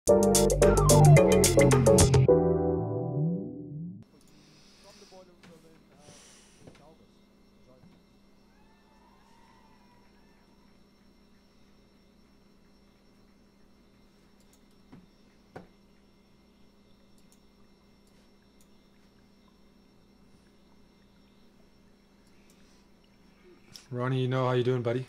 Ronnie, you know how you doing, buddy?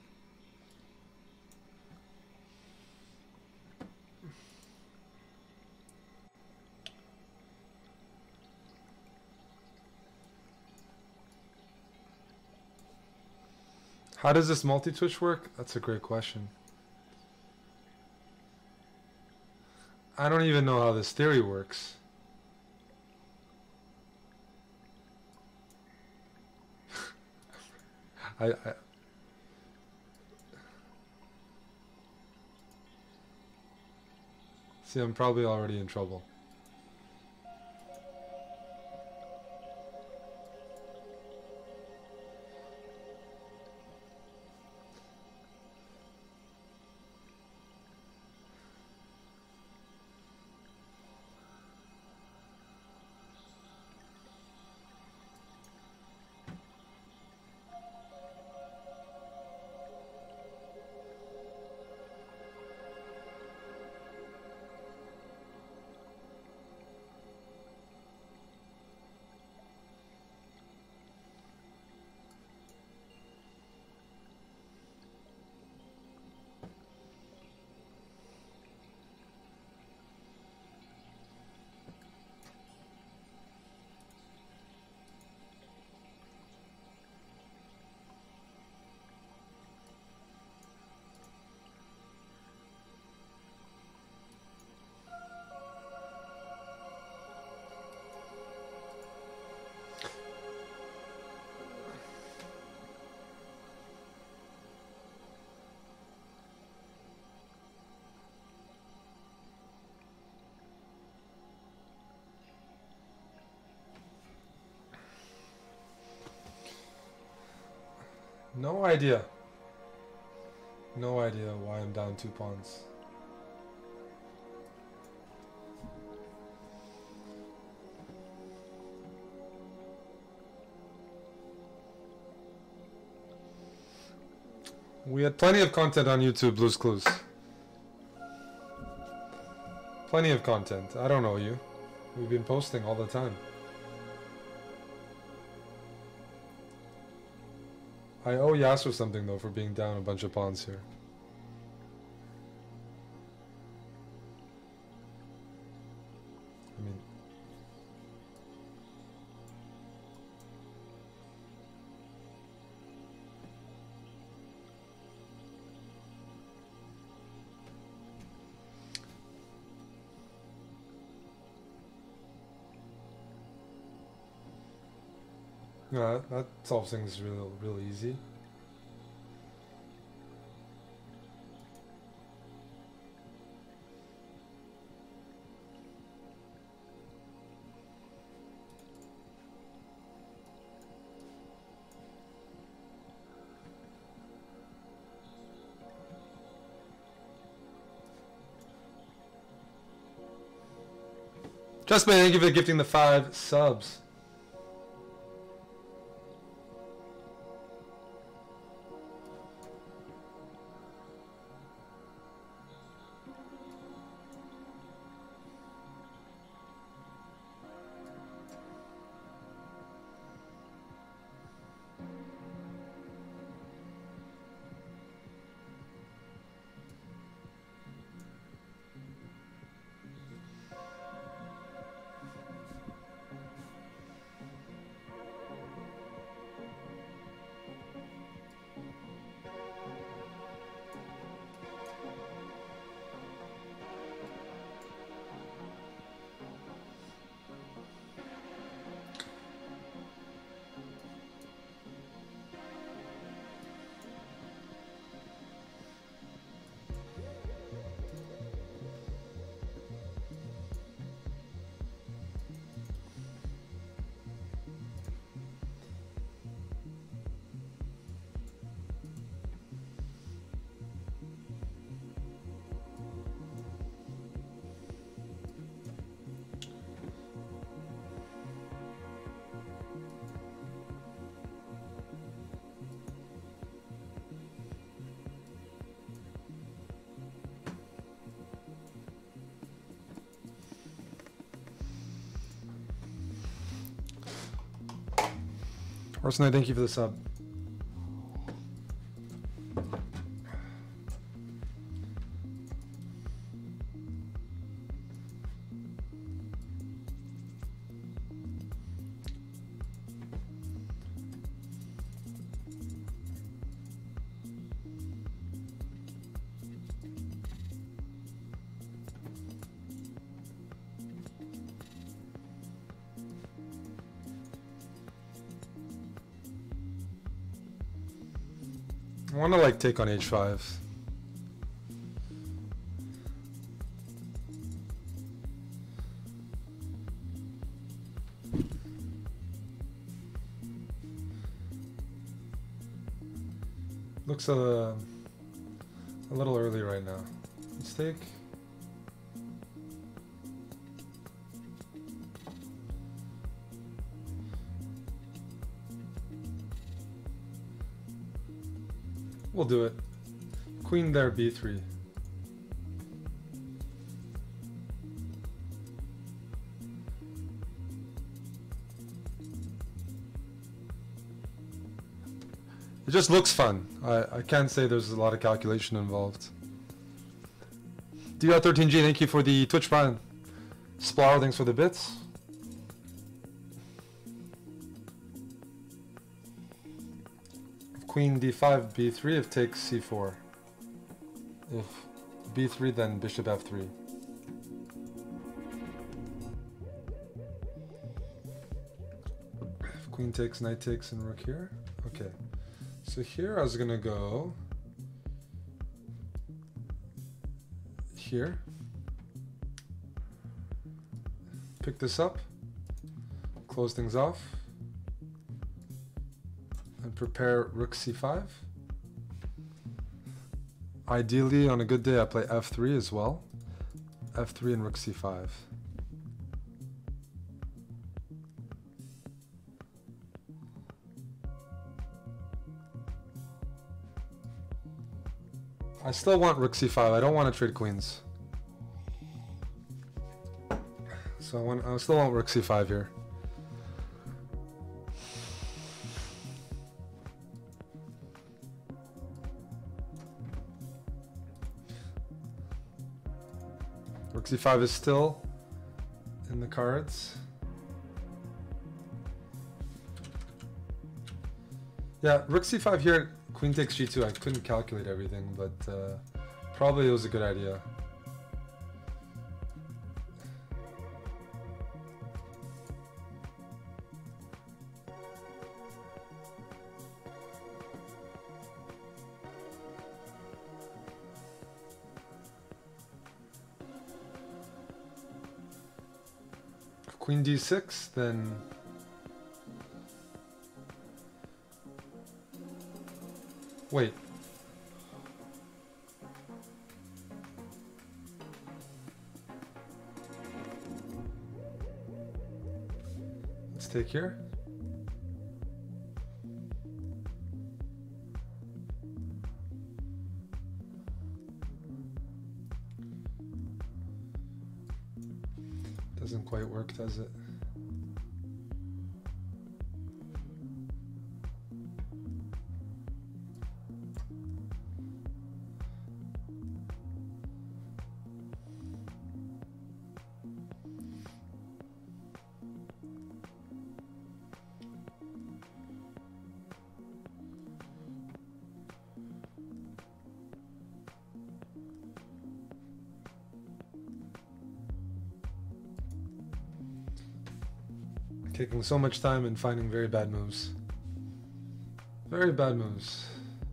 How does this multi-twitch work? That's a great question. I don't even know how this theory works. I see, I'm probably already in trouble. No idea. No idea why I'm down 2 pawns. We had plenty of content on YouTube, Blue's Clues. Plenty of content. I don't know you. We've been posting all the time. I owe Yasuo something though for being down a bunch of pawns here. I mean, yeah, that solves things real easy. Just man, thank you for gifting the 5 subs. Arsene, thank you for the sub. I want to like take on h5. Looks a little early right now. Let's take. We'll do it. Queen there, b3. It just looks fun. I can't say there's a lot of calculation involved. DR13G, thank you for the Twitch Prime. Splar, thanks for the bits. Queen d5, b3, if takes c4. If b3, then bishop f3. If queen takes, knight takes, and rook here. Okay. So here I was gonna go here. Pick this up. Close things off. And prepare rook c5. Ideally, on a good day, I play f3 as well. f3 and rook c5. I still want rook c5. I don't want to trade queens. So I still want rook c5 here. Rook c5 is still in the cards. Yeah, rook c5 here, queen takes g2. I couldn't calculate everything, but probably it was a good idea. Queen d6, then wait. Let's take here. Doesn't quite work, does it? Taking so much time and finding very bad moves. Very bad moves.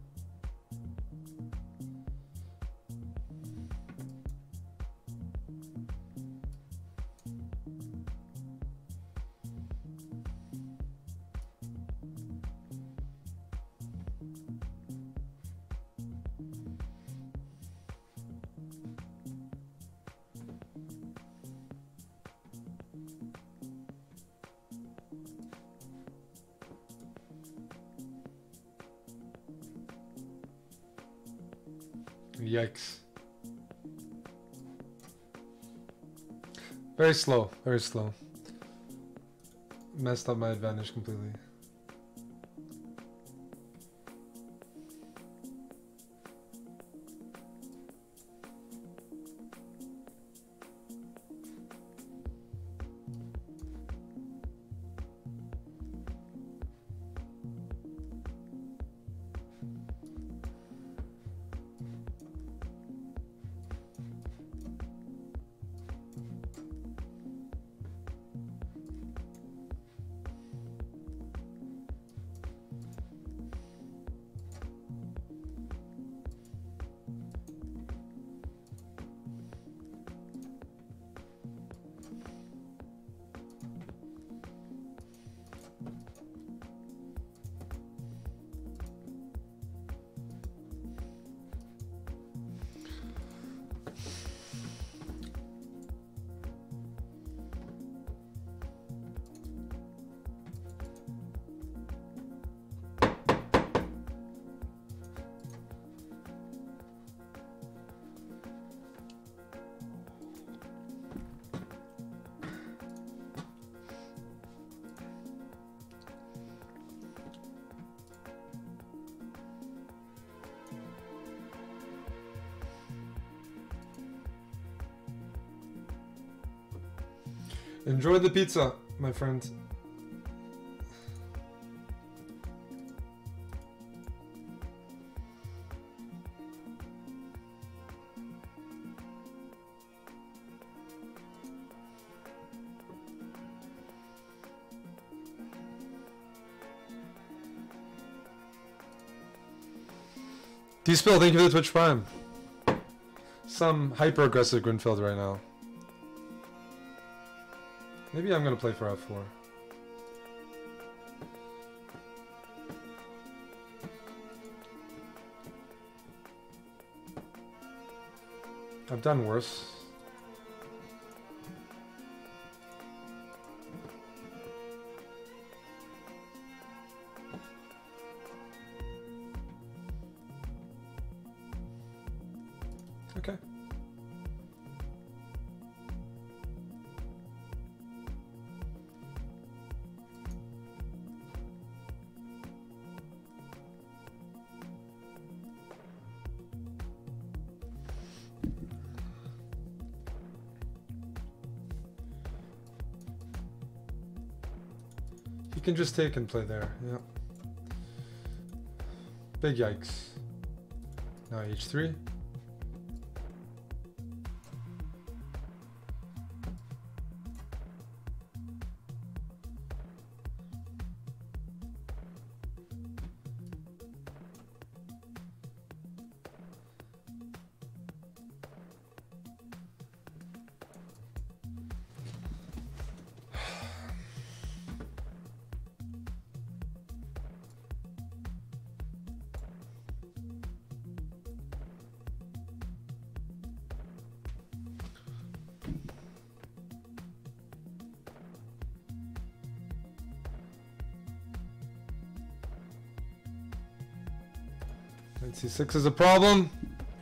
Yikes. Very slow, very slow. Messed up my advantage completely. Enjoy the pizza, my friend. D-Spill, thank you for the Twitch Prime. Some hyper-aggressive Grinfeld right now. Maybe I'm gonna play for F4. I've done worse. Okay. You can just take and play there, yeah. Big yikes. Now H3. C6 is a problem.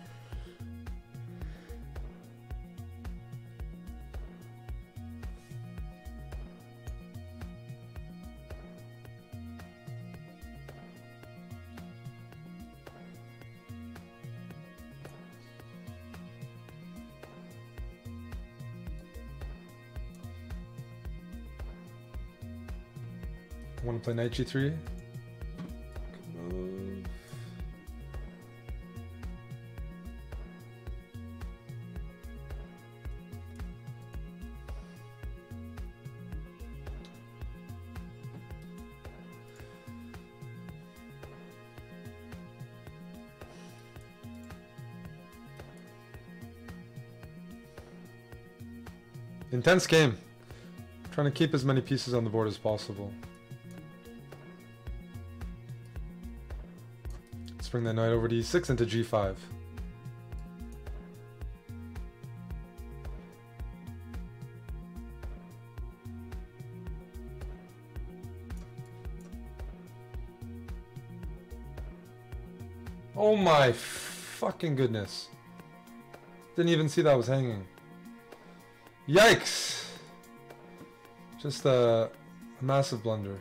I want to play knight g3. Intense game. Trying to keep as many pieces on the board as possible. Let's bring that knight over to e6 into g5. Oh my fucking goodness. Didn't even see that was hanging. Yikes! Just a massive blunder.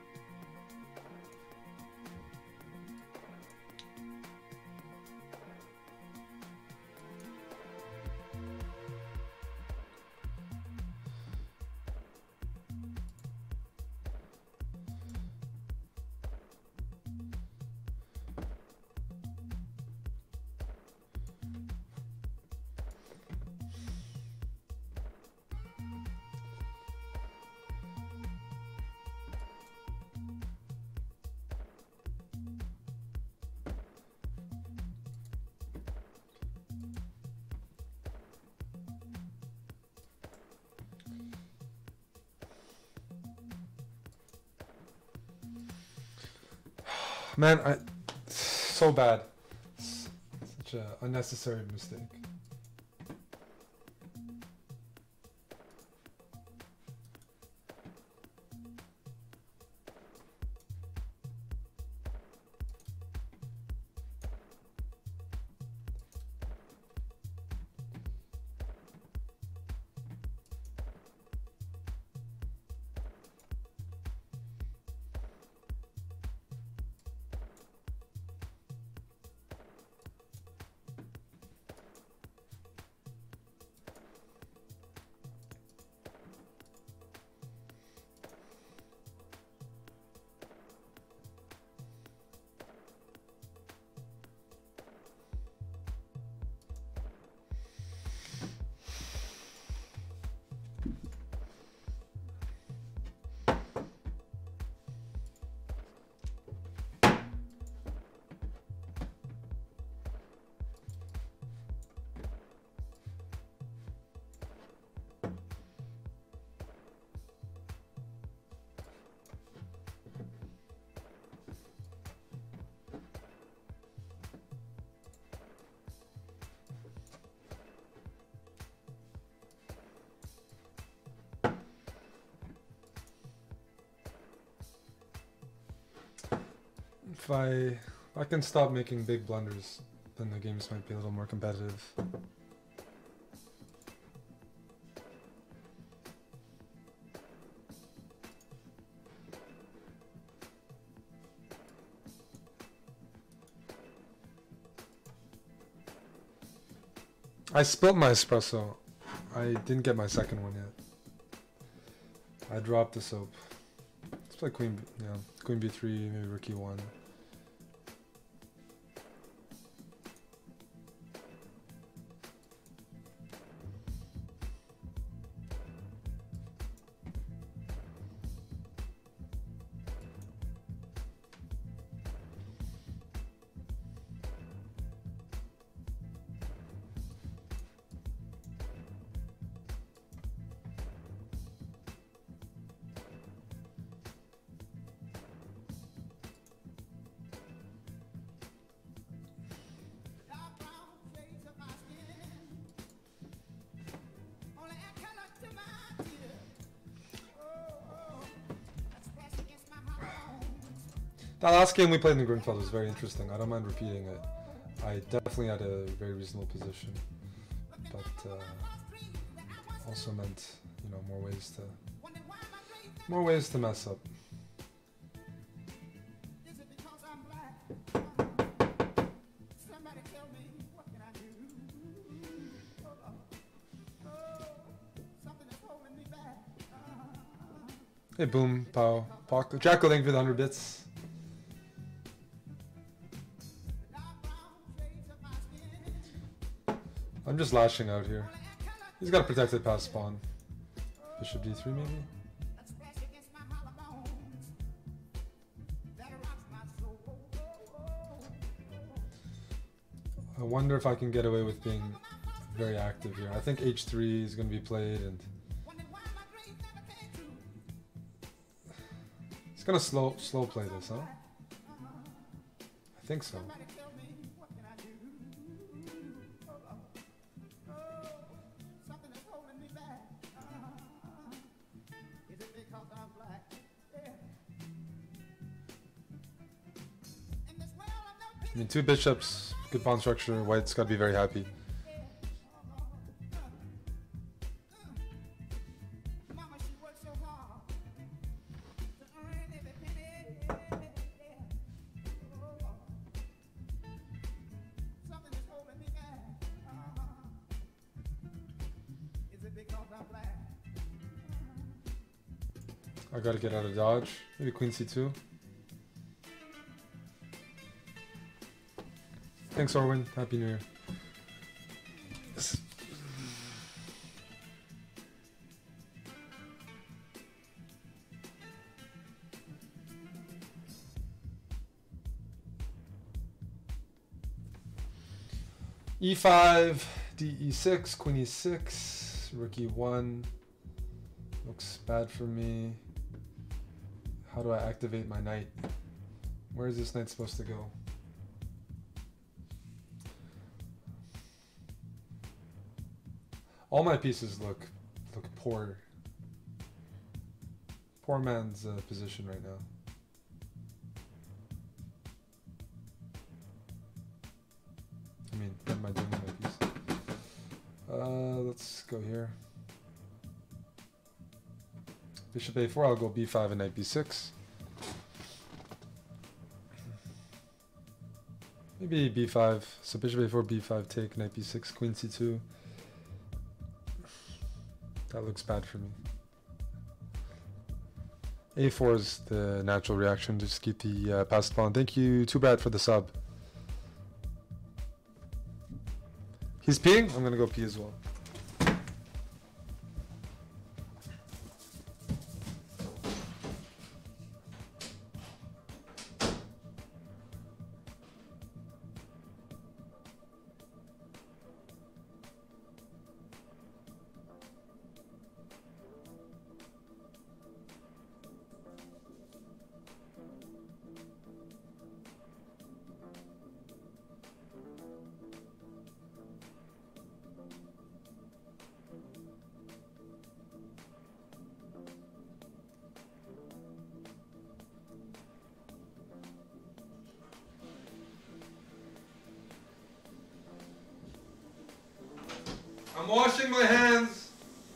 Man, so bad. Such an unnecessary mistake. If I can stop making big blunders, then the games might be a little more competitive. I spilled my espresso. I didn't get my second one yet. I dropped the soap. Let's play queen, yeah, queen b3, maybe rook e1. That last game we played in the Grunfeld was very interesting. I don't mind repeating it. I definitely had a very reasonable position, but also meant, you know, more ways to mess up. Hey, boom, pow, pock. Jacko, thank you for the 100 bits. I'm just lashing out here. He's got a protected pass pawn. Bishop d3 maybe? I wonder if I can get away with being very active here. I think h3 is going to be played, and he's going to slow play this, huh? I think so. I mean, two bishops, good pawn structure. White's got to be very happy. I gotta get out of dodge. Maybe queen c2. Thanks, Orwin. Happy New Year. E5, DE6, Queen E6, Rook E1. Looks bad for me. How do I activate my knight? Where is this knight supposed to go? All my pieces look poor. Poor man's position right now. I mean, what am I doing with my piece? Let's go here. Bishop a4, I'll go b5 and knight b6. Maybe b5. So bishop a4, b5, take, knight b6, queen c2. That looks bad for me. a4 is the natural reaction. Just keep the passed pawn. Thank you, Too Bad, for the sub. He's peeing? I'm gonna go pee as well. I'm washing my hands.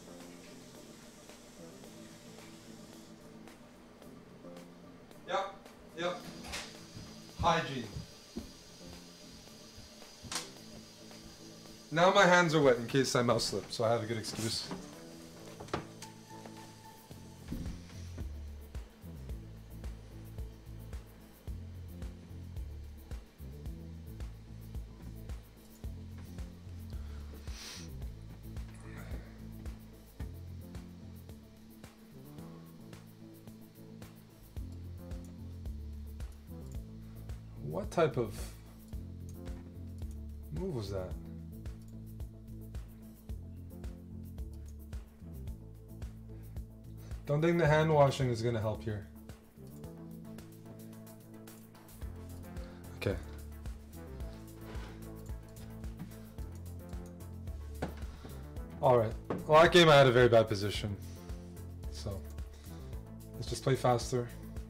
Yep, yep. Hygiene. Now my hands are wet in case I mouse slip, so I have a good excuse. What type of move was that? Don't think the hand washing is going to help here. Okay. Alright. Well, that game I had a very bad position. So, let's just play faster.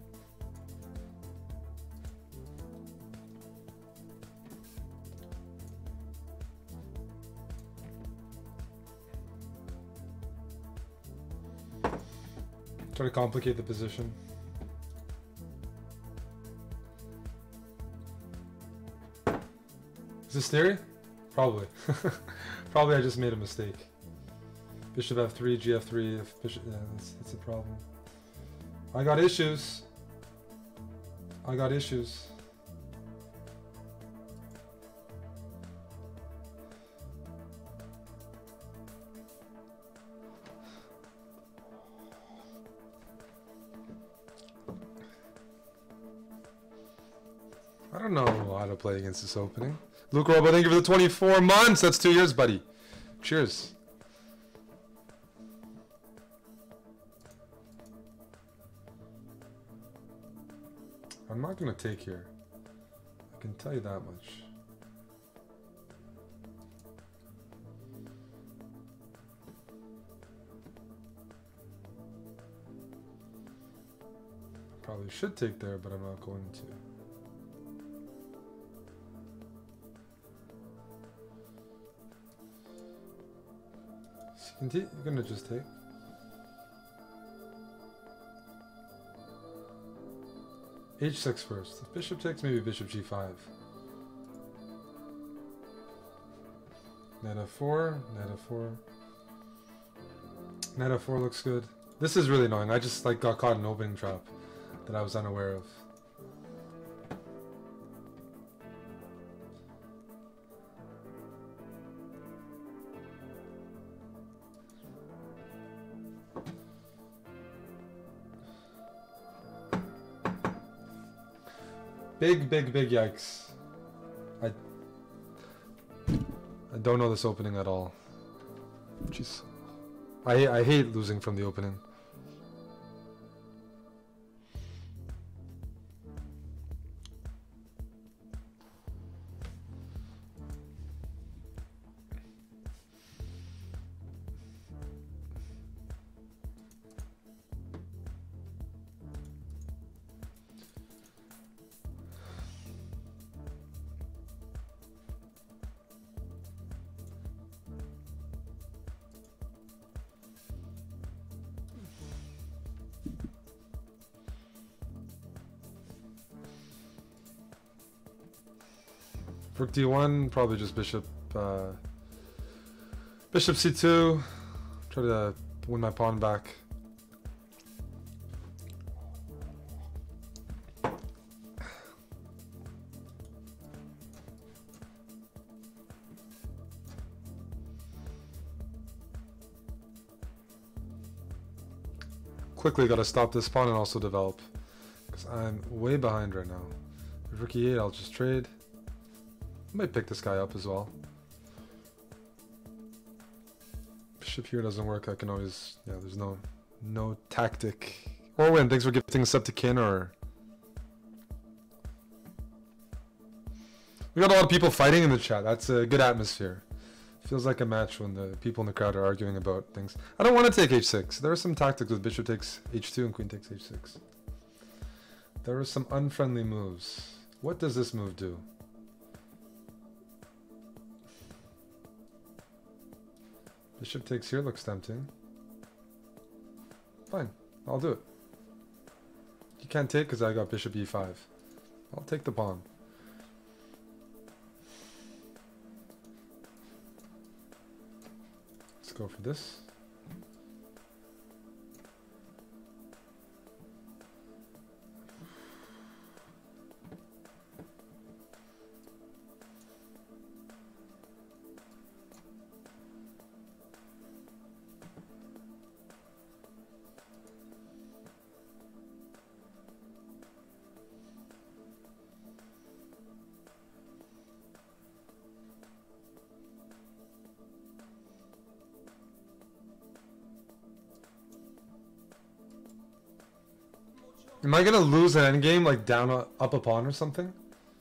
Try to complicate the position. Is this theory? Probably. Probably I just made a mistake. Bishop f3, gf3, if bishop, yeah, that's a problem. I got issues. I got issues. I don't know how to play against this opening. Luke Robo, thank you for the 24 months. That's 2 years, buddy. Cheers. I'm not going to take here. I can tell you that much. Probably should take there, but I'm not going to. You're gonna just take. H6 first. If bishop takes, maybe bishop g5. Knight f4, knight f4. Knight f4 looks good. This is really annoying. I just like got caught in an opening trap that I was unaware of. Big yikes. I don't know this opening at all. Jeez. I hate losing from the opening. Rook d1, probably just bishop bishop c2, try to win my pawn back. Quickly gotta stop this pawn and also develop, because I'm way behind right now. If rook e8, I'll just trade. I might pick this guy up as well. Bishop here doesn't work. I can always, yeah, there's no tactic. Orwin, thanks for gifting us up to kin. Or we got a lot of people fighting in the chat. That's a good atmosphere. Feels like a match when the people in the crowd are arguing about things. I don't want to take h6. There are some tactics with bishop takes h2 and queen takes h6. There are some unfriendly moves. What does this move do? Bishop takes here looks tempting. Fine, I'll do it. You can't take because I got bishop e5. I'll take the pawn. Let's go for this. Am I gonna lose an endgame, like down up a pawn or something?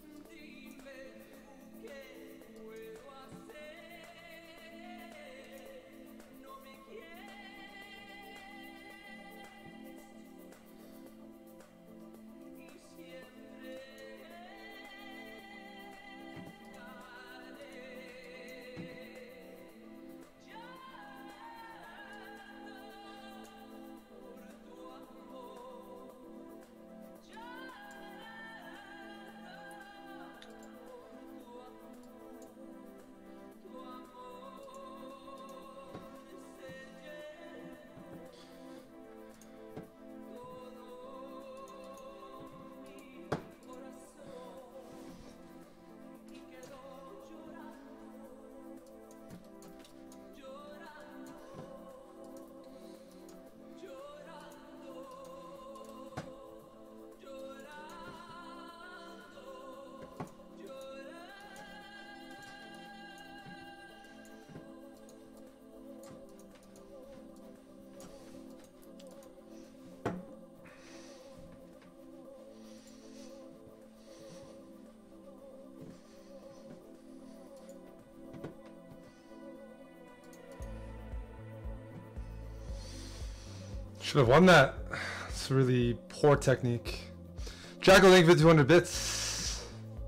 Should have won that. It's really poor technique. Jackal, thank you for 200 bits.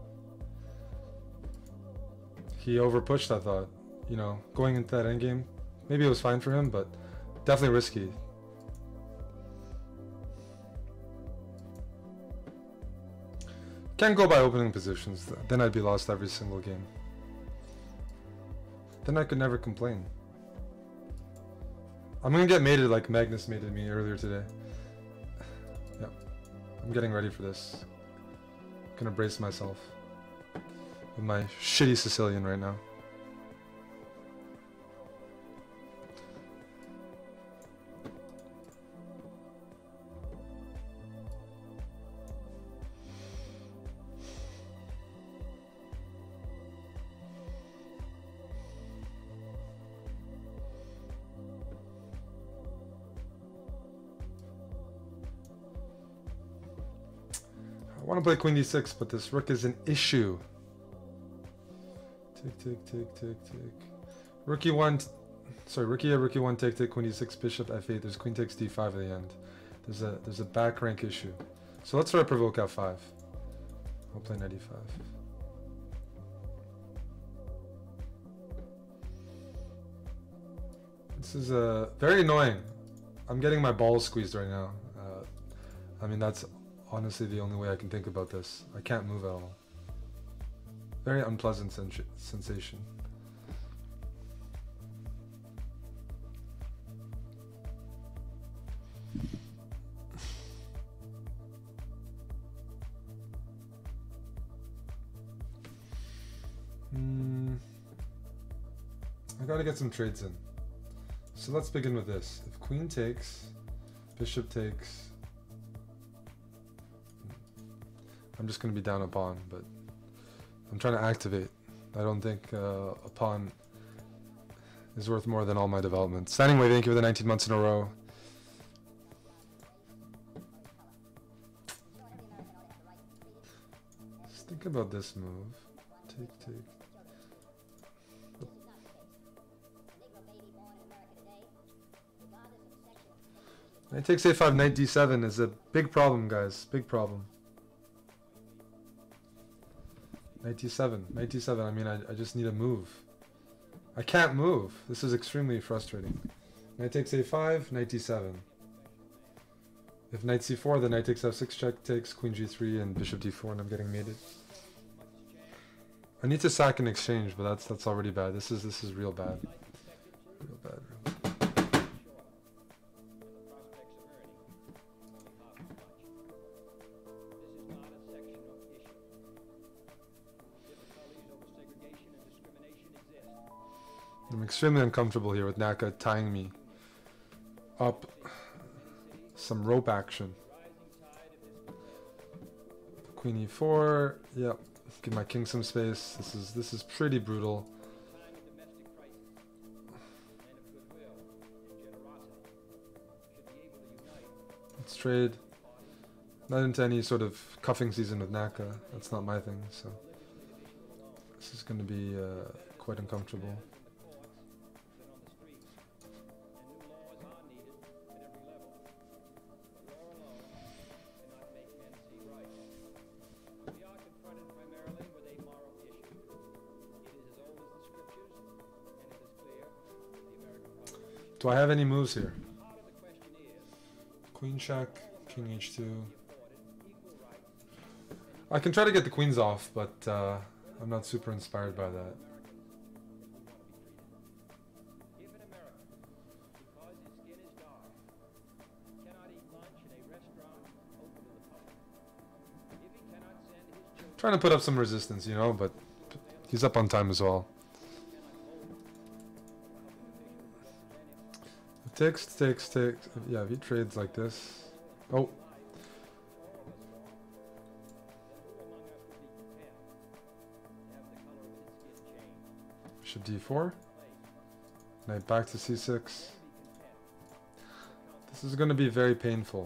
He overpushed, I thought. You know, going into that endgame. Maybe it was fine for him, but definitely risky. Can't go by opening positions. Then I'd be lost every single game. Then I could never complain. I'm gonna get mated like Magnus mated me earlier today. Yep. I'm getting ready for this. Gonna brace myself with my shitty Sicilian right now. I want to play queen d6, but this rook is an issue. Tick, tick, tick, tick, tick. Rook e1, sorry, rook e8, rook e1, take, take, queen d6, bishop f8. There's queen takes d5 at the end. There's a back rank issue. So let's try to provoke f5. I'll play knight e5. This is very annoying. I'm getting my balls squeezed right now. I mean, that's honestly the only way I can think about this. I can't move at all. Very unpleasant sensation. I gotta get some trades in. So let's begin with this. If queen takes, bishop takes, I'm just going to be down a pawn, but I'm trying to activate. I don't think a pawn is worth more than all my development. Standing wave, thank you for the 19 months in a row. Just think about this move. Take, take. Knight takes a5, knight d7 is a big problem, guys. Big problem. Knight d7, knight d7. I mean, I just need a move. I can't move. This is extremely frustrating. Knight takes a5, knight d7. If knight c4, then knight takes f6, check takes, queen g3, and bishop d4, and I'm getting mated. I need to sack in exchange, but that's already bad. This is real bad. Real bad. I'm extremely uncomfortable here with Naka tying me up. Some rope action. Queen e4. Yep. Give my king some space. This is pretty brutal. Let's trade. Not into any sort of cuffing season with Naka. That's not my thing. So this is going to be quite uncomfortable. Do I have any moves here? Queen check, king h2. I can try to get the queens off, but I'm not super inspired by that. Trying to put up some resistance, you know, but he's up on time as well. Takes. Yeah, if he trades like this. Oh. Bishop d4. Knight back to c6. This is going to be very painful.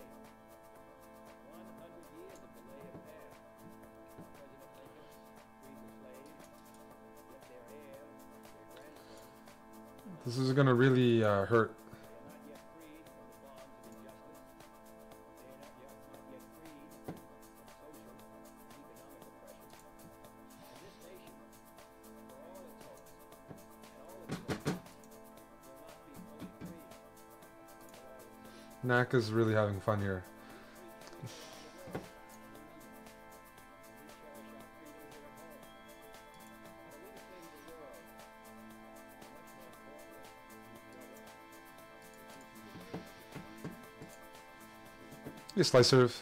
This is going to really hurt. Naka's really having fun here. You slice serve.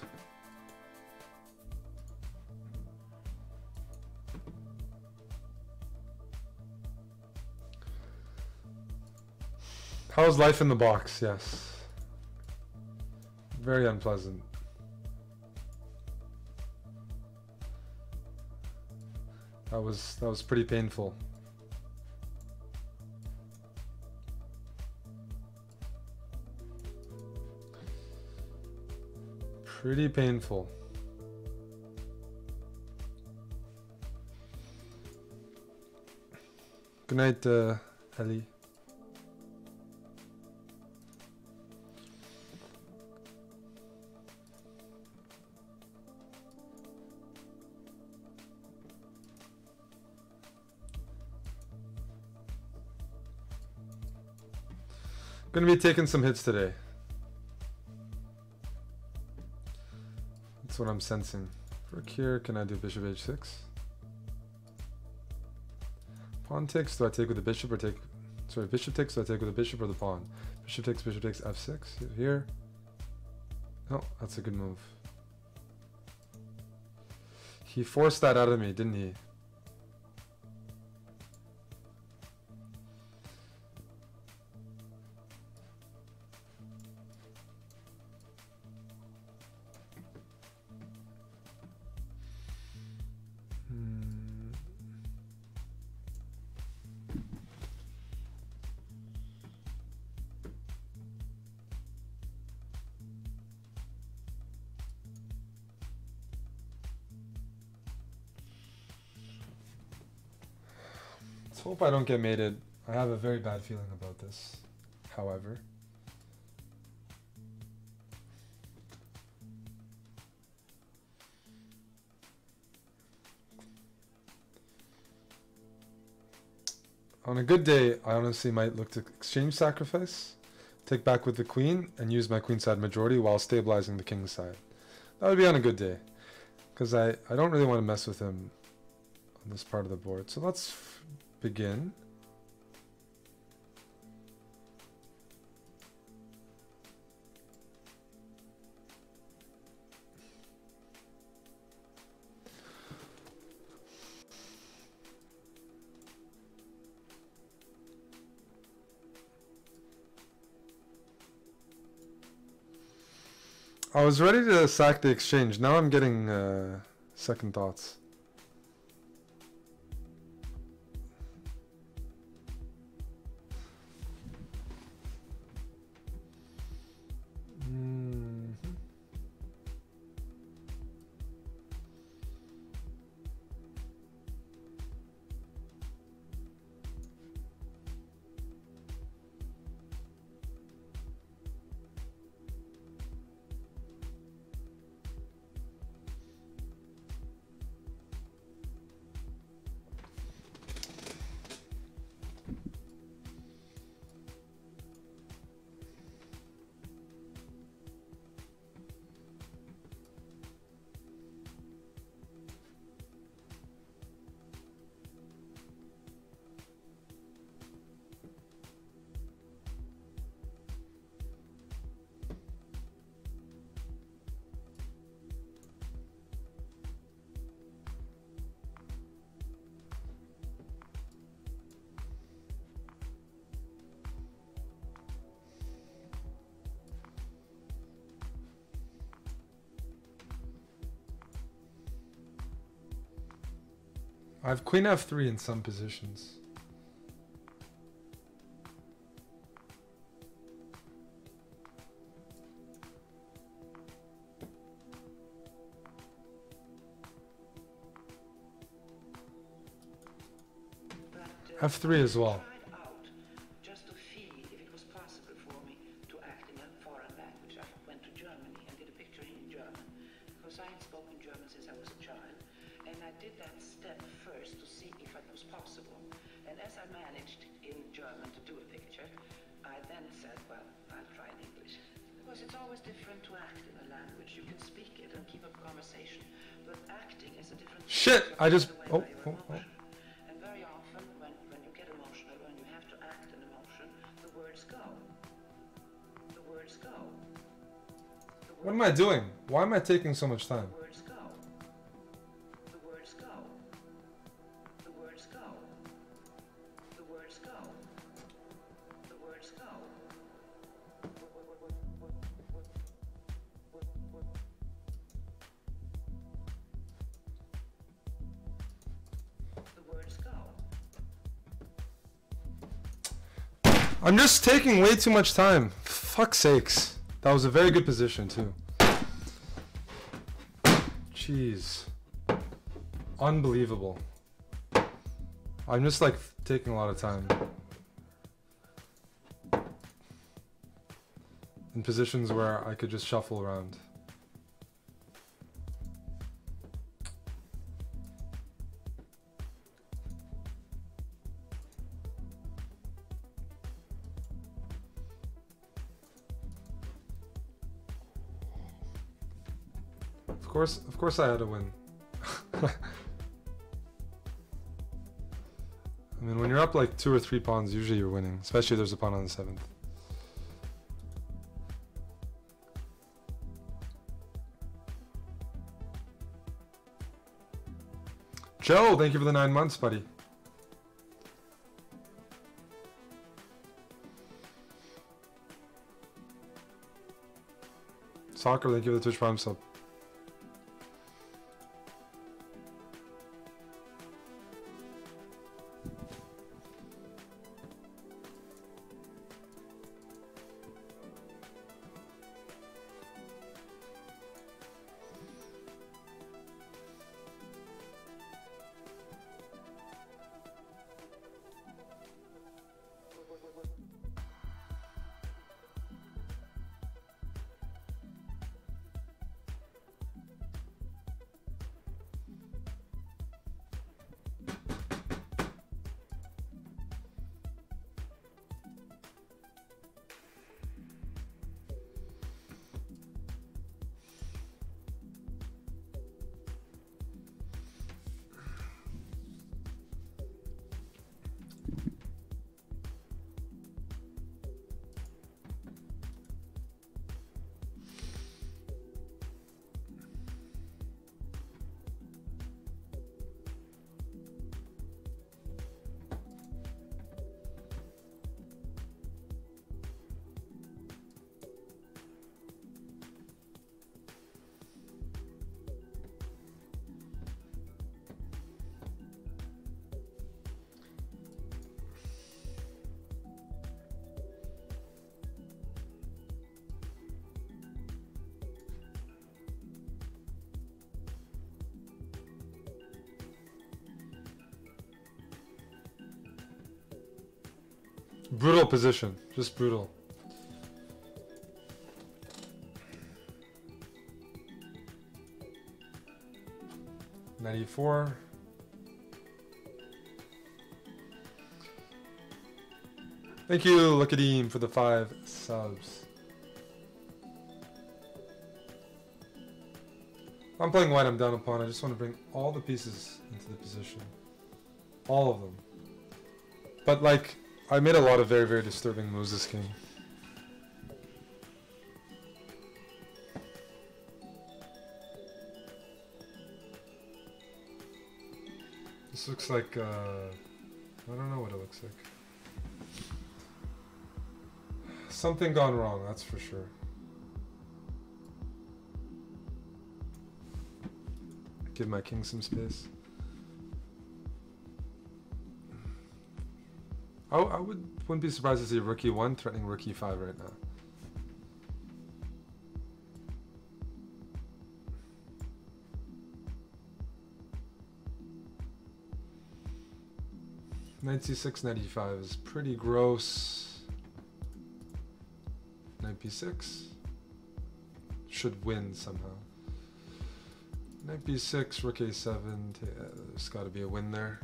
How's life in the box? Yes. Very unpleasant. That was pretty painful. Pretty painful. Good night, Ellie. Gonna be taking some hits today. That's what I'm sensing. Rook here, can I do bishop h6? Pawn takes, do I take with the bishop or take... Sorry, bishop takes, do I take with the bishop or the pawn? Bishop takes f6 here. Oh, that's a good move. He forced that out of me, didn't he? Hope I don't get mated. I have a very bad feeling about this, however. On a good day, I honestly might look to exchange sacrifice, take back with the queen, and use my queenside majority while stabilizing the king's side. That would be on a good day, because I don't really want to mess with him on this part of the board. So let's begin. I was ready to sack the exchange. Now I'm getting second thoughts. I have queen f3 in some positions. F3 as well. Just to feel if it was possible for me to act in a foreign language. I went to Germany and did a picture in German because I had spoken German since I was a child, and I did that step first to see if it was possible. And as I managed in German to do a picture, I then said, well, I'll try in English. Because it's always different to act in a language. You can speak it and keep up conversation, but acting is a different. Shit! I just. Oh. And very often, when you get emotional, when you have to act an emotion, the words go. The words go. What am I doing? Why am I taking so much time? The words go. The words go. The words go. The words go. The words go. The words go. I'm just taking way too much time. Fuck's sakes. That was a very good position too. Jeez. Unbelievable. I'm just like taking a lot of time. In positions where I could just shuffle around. Of course I had to win. I mean, when you're up like 2 or 3 pawns, usually you're winning, especially if there's a pawn on the 7th. Joe, thank you for the 9 months, buddy. Soccer, thank you for the Twitch Prime sub. Brutal position. Just brutal. .94. Thank you, Lookadeem, for the 5 subs. If I'm playing white, I'm down a pawn. I just want to bring all the pieces into the position. All of them. But like, I made a lot of very, very disturbing moves this game. This looks like, I don't know what it looks like. Something gone wrong, that's for sure. Give my king some space. I wouldn't be surprised to see rook e1 threatening rook e5 right now. Knight c6, knight e5 is pretty gross. Knight b6 should win somehow. Knight b6, rook a7. There's got to be a win there.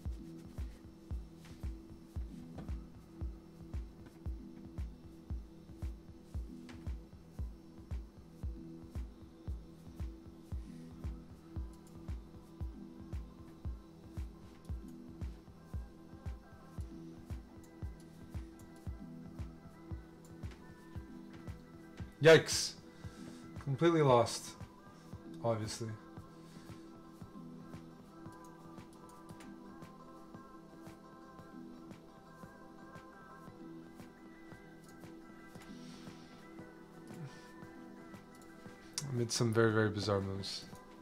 Yikes. Completely lost, obviously. I made some very, very bizarre moves.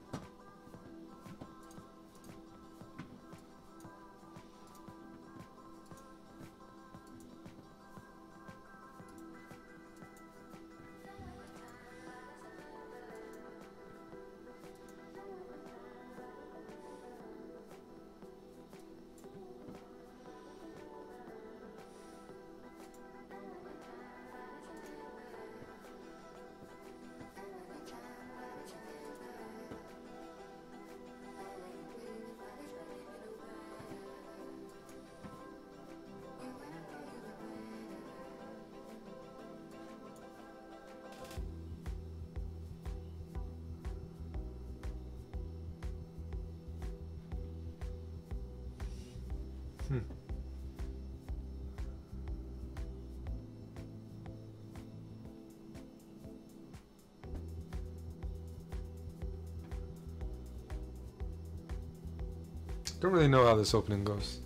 Don't really know how this opening goes.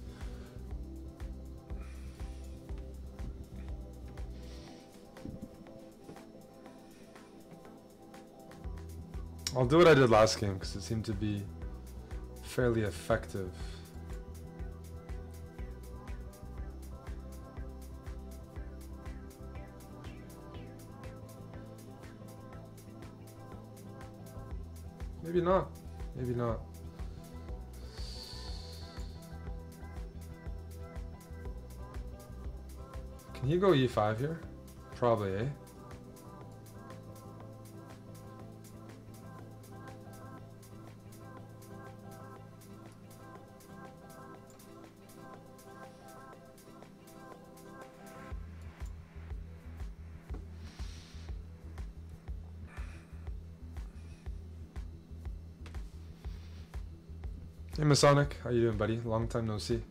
I'll do what I did last game because it seemed to be fairly effective. Maybe not. Maybe not. Can he go e5 here? Probably, eh? Hey Masonic, how you doing, buddy? Long time no see.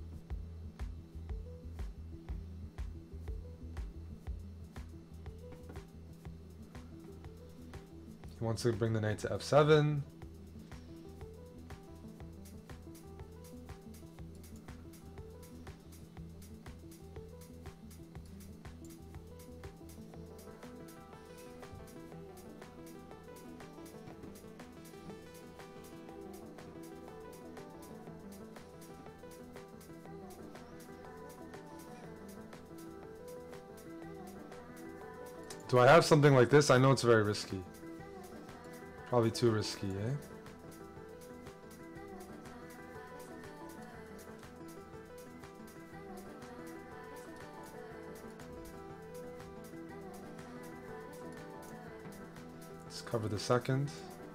He wants to bring the knight to f7. Do I have something like this? I know it's very risky. Probably too risky, eh? Let's cover the second.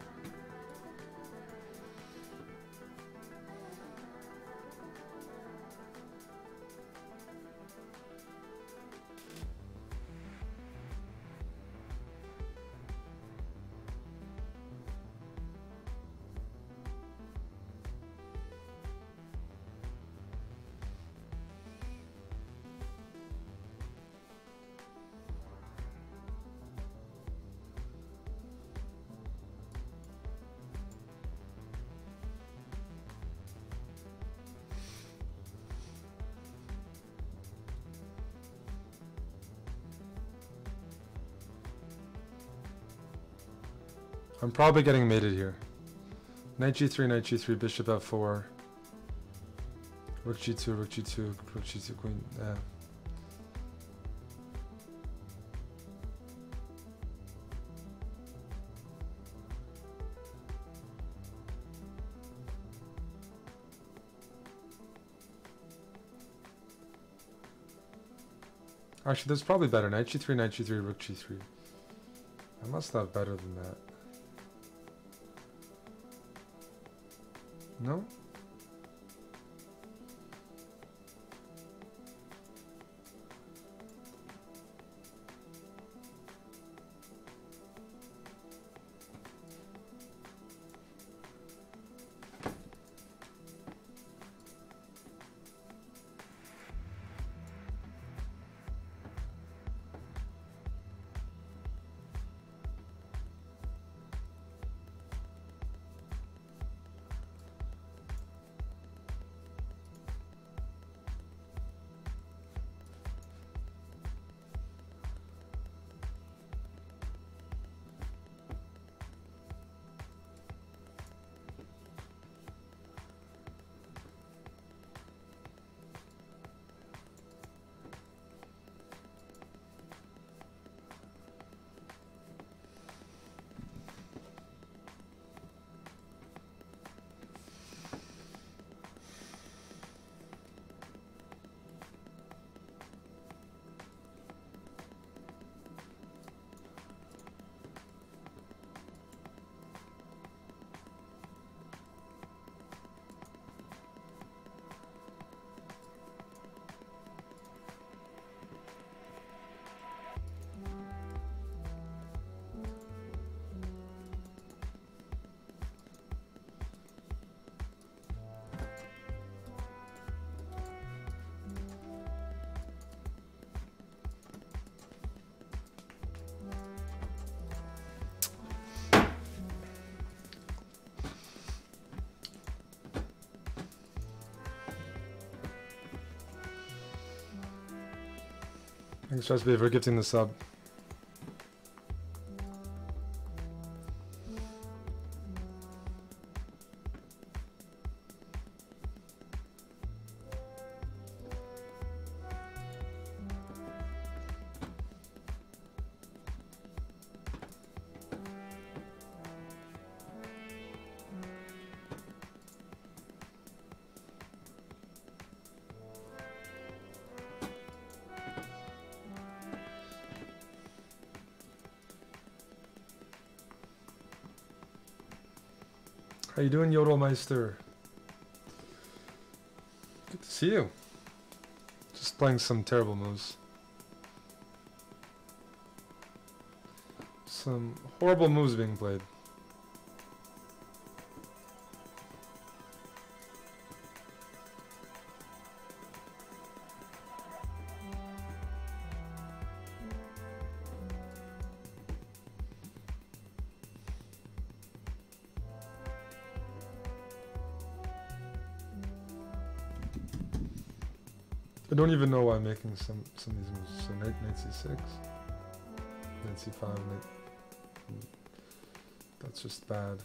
I'm probably getting mated here. Knight g3, knight g3, bishop f4. Rook g2, rook g2, rook g2, queen. Yeah. Actually, there's probably better. Knight g3, knight g3, rook g3. I must have better than that. No? Thanks, Jasby, for gifting the sub. How you doing, Yodelmeister? Good to see you. Just playing some terrible moves. Some horrible moves being played. I don't even know why I'm making some of these moves. So knight c6, knight c5, knight. That's just bad.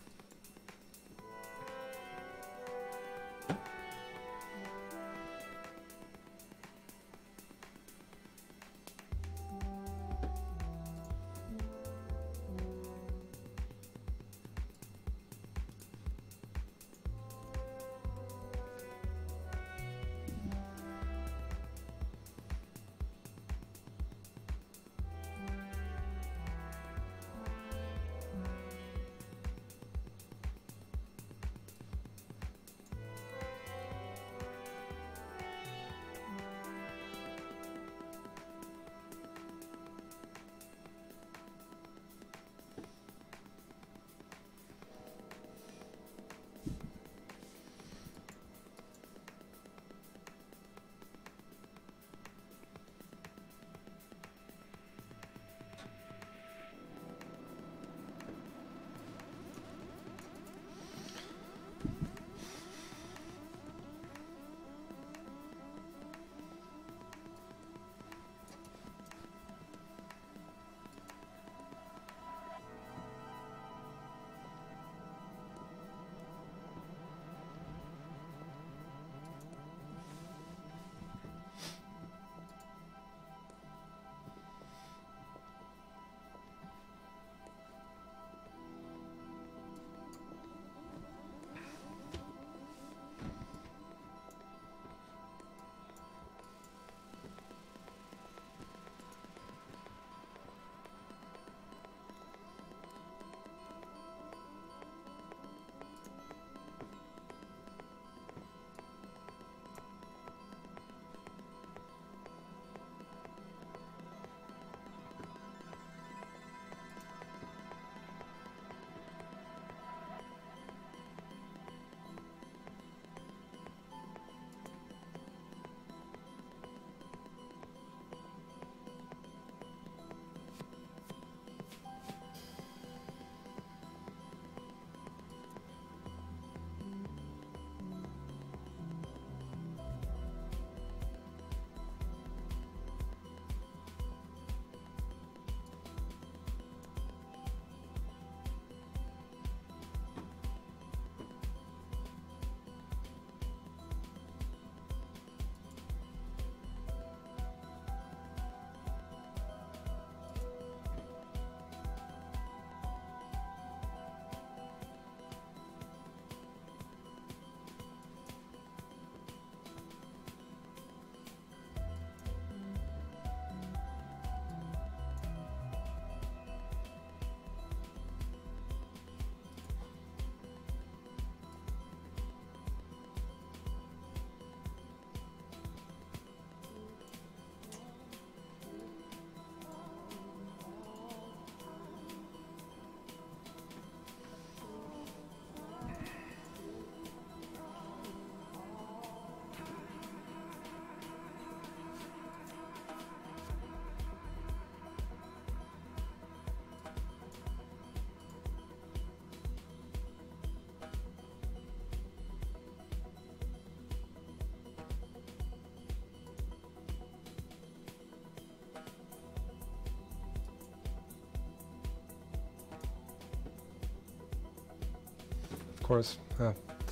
course. Yeah.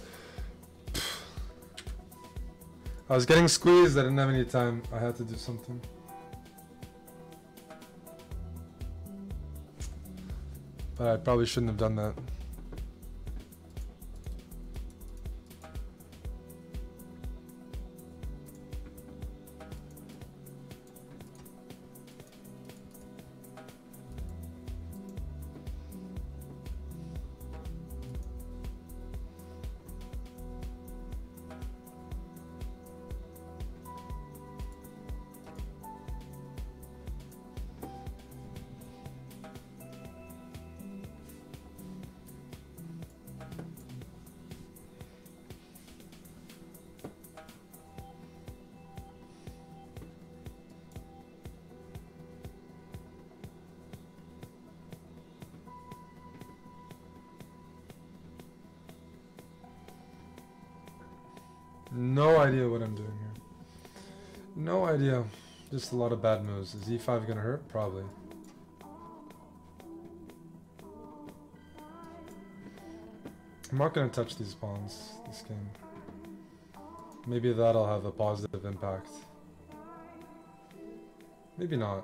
I was getting squeezed. I didn't have any time. I had to do something. But I probably shouldn't have done that. No idea what I'm doing here. No idea. Just a lot of bad moves. Is e5 gonna hurt? Probably. I'm not gonna touch these pawns this game. Maybe that'll have a positive impact. Maybe not.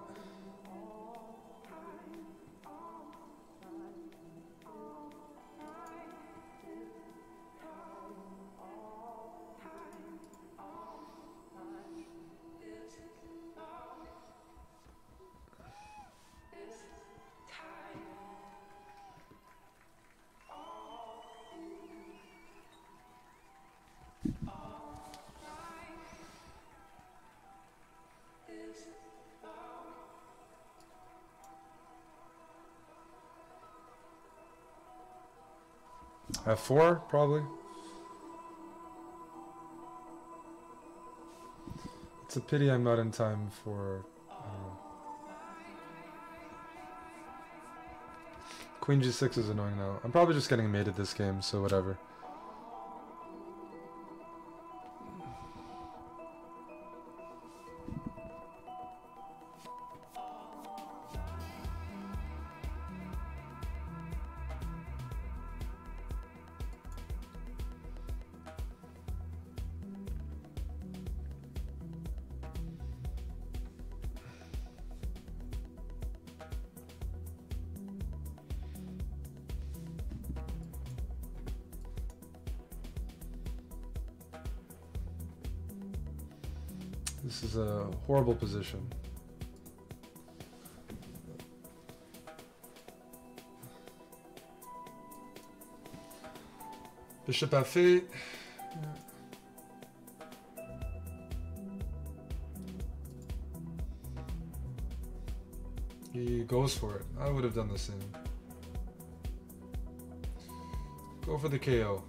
F4, probably. It's a pity I'm not in time for, I don't know. Queen G6 is annoying now. I'm probably just getting mated this game, so whatever. This is a horrible position. Bishop F8. He goes for it. I would have done the same. Go for the KO.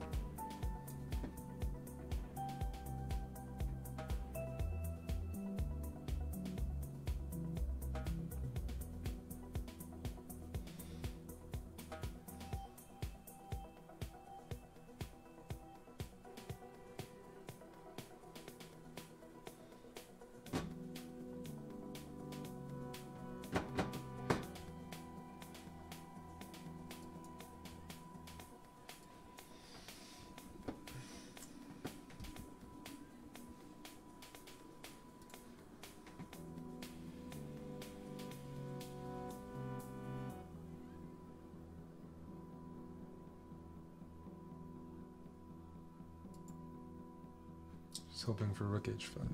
Just hoping for rook h5.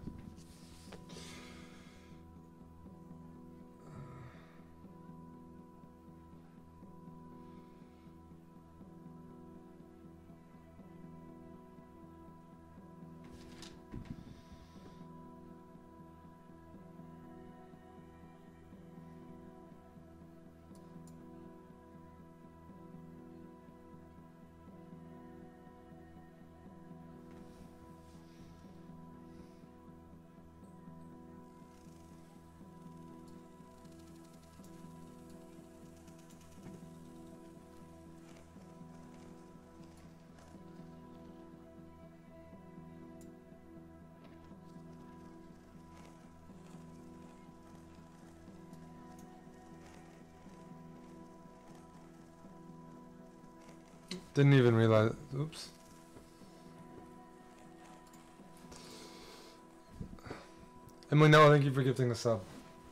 Didn't even realize. Oops. Emily, no, thank you for gifting the sub.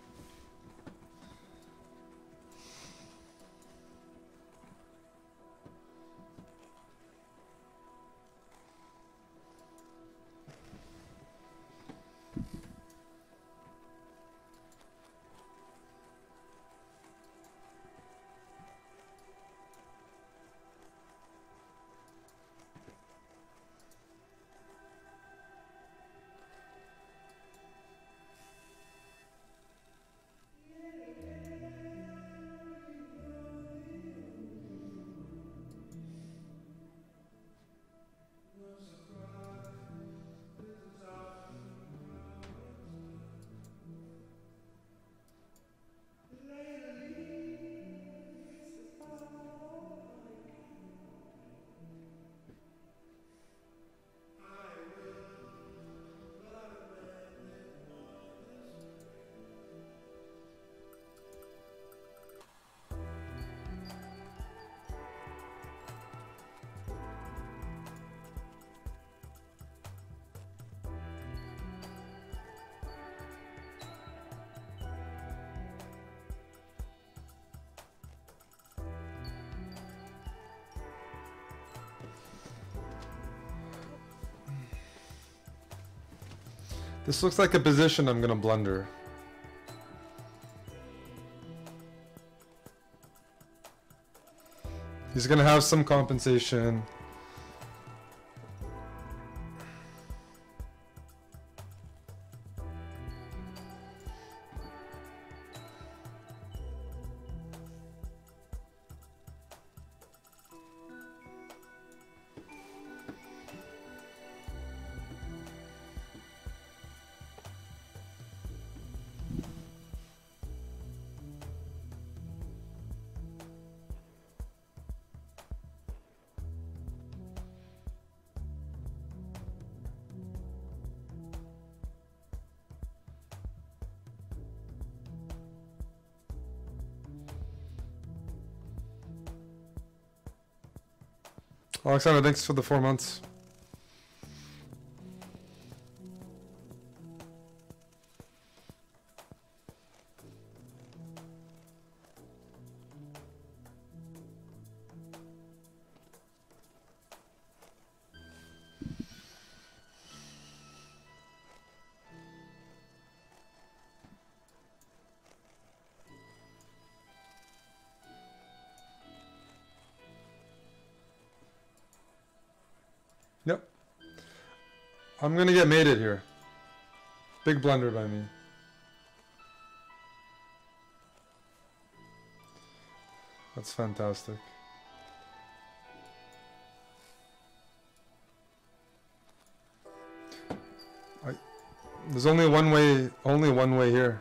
This looks like a position I'm gonna blunder. He's gonna have some compensation. Alexander, thanks for the 4 months. Yep. I'm gonna get mated here. Big blunder by me. That's fantastic. There's only one way here.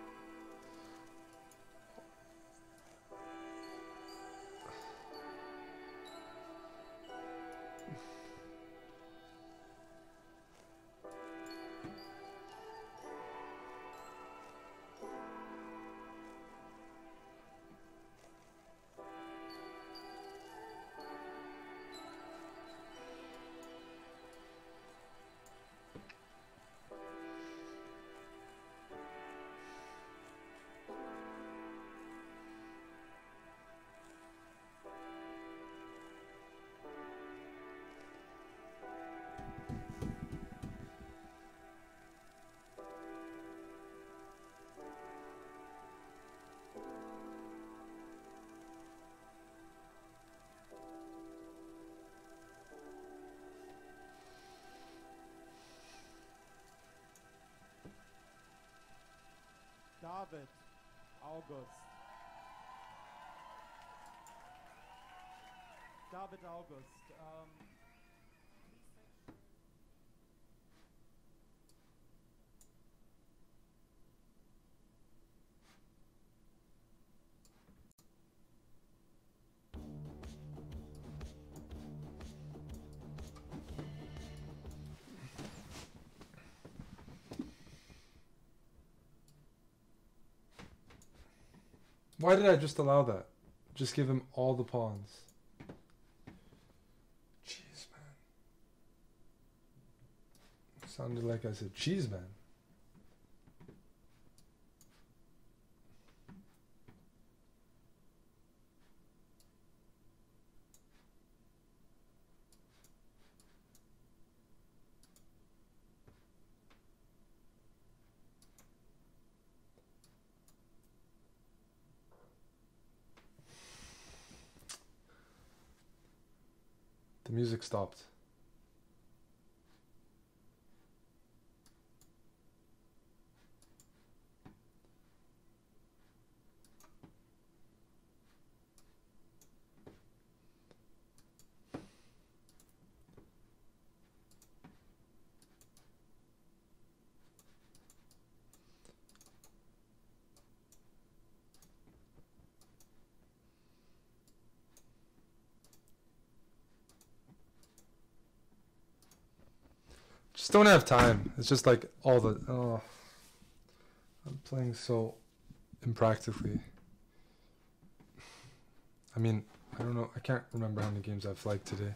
David August. David August. Why did I just allow that? Just give him all the pawns. Sounded like I said cheese man. The music stopped. Just don't have time. It's just like all the... Oh, I'm playing so impractically. I mean, I don't know. I can't remember how many games I've flagged today.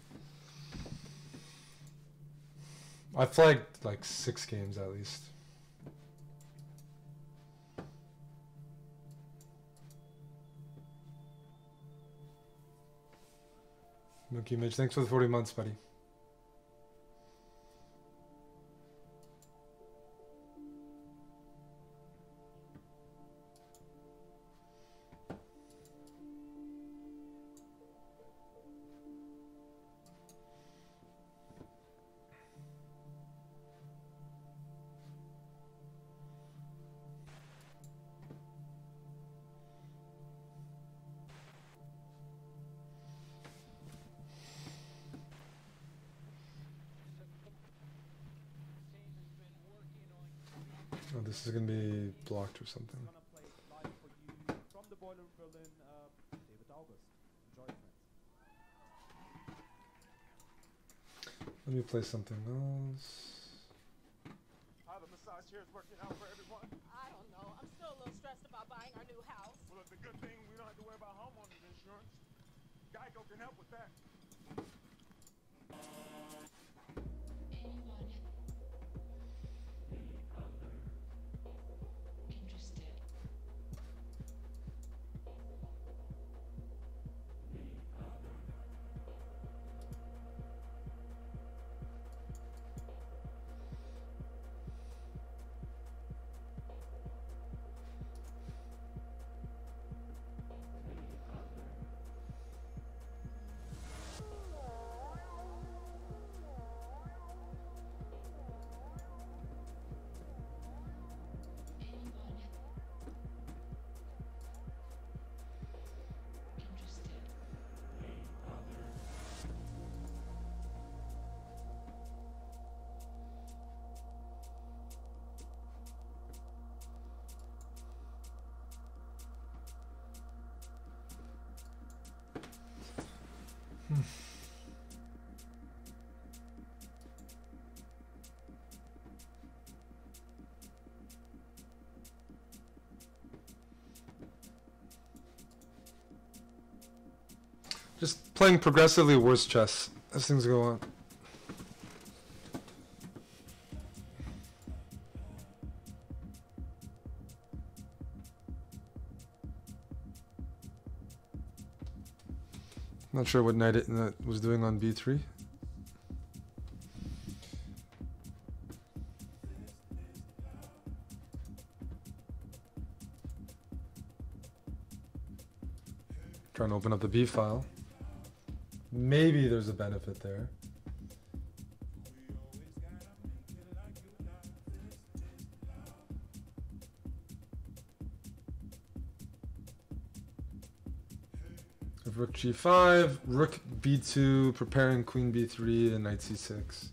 I flagged like 6 games at least. Monkey Mitch, thanks for the 40 months, buddy. Oh, this is gonna be blocked or something. Gonna play live for you from the Boiler Room Berlin, David August. Enjoy, friends. Let me play something else. How the massage chair is working out for everyone? I don't know. I'm still a little stressed about buying our new house. Well, it's a good thing we don't have to worry about homeowners insurance. Geico can help with that. Just playing progressively worse chess as things go on. Not sure what Knight was doing on b3. Trying to open up the B file. Maybe there's a benefit there. Rook g5, rook b2, preparing queen b3, and knight c6.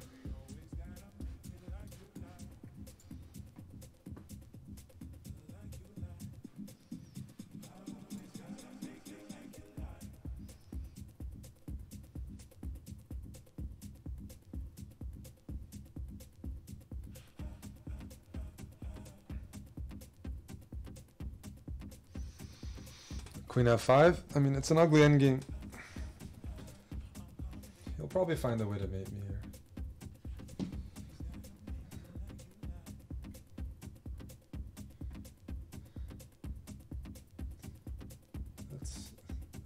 Queen f5. I mean, it's an ugly endgame. He'll probably find a way to mate me here.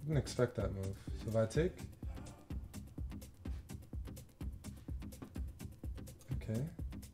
Didn't expect that move. So if I take... Okay.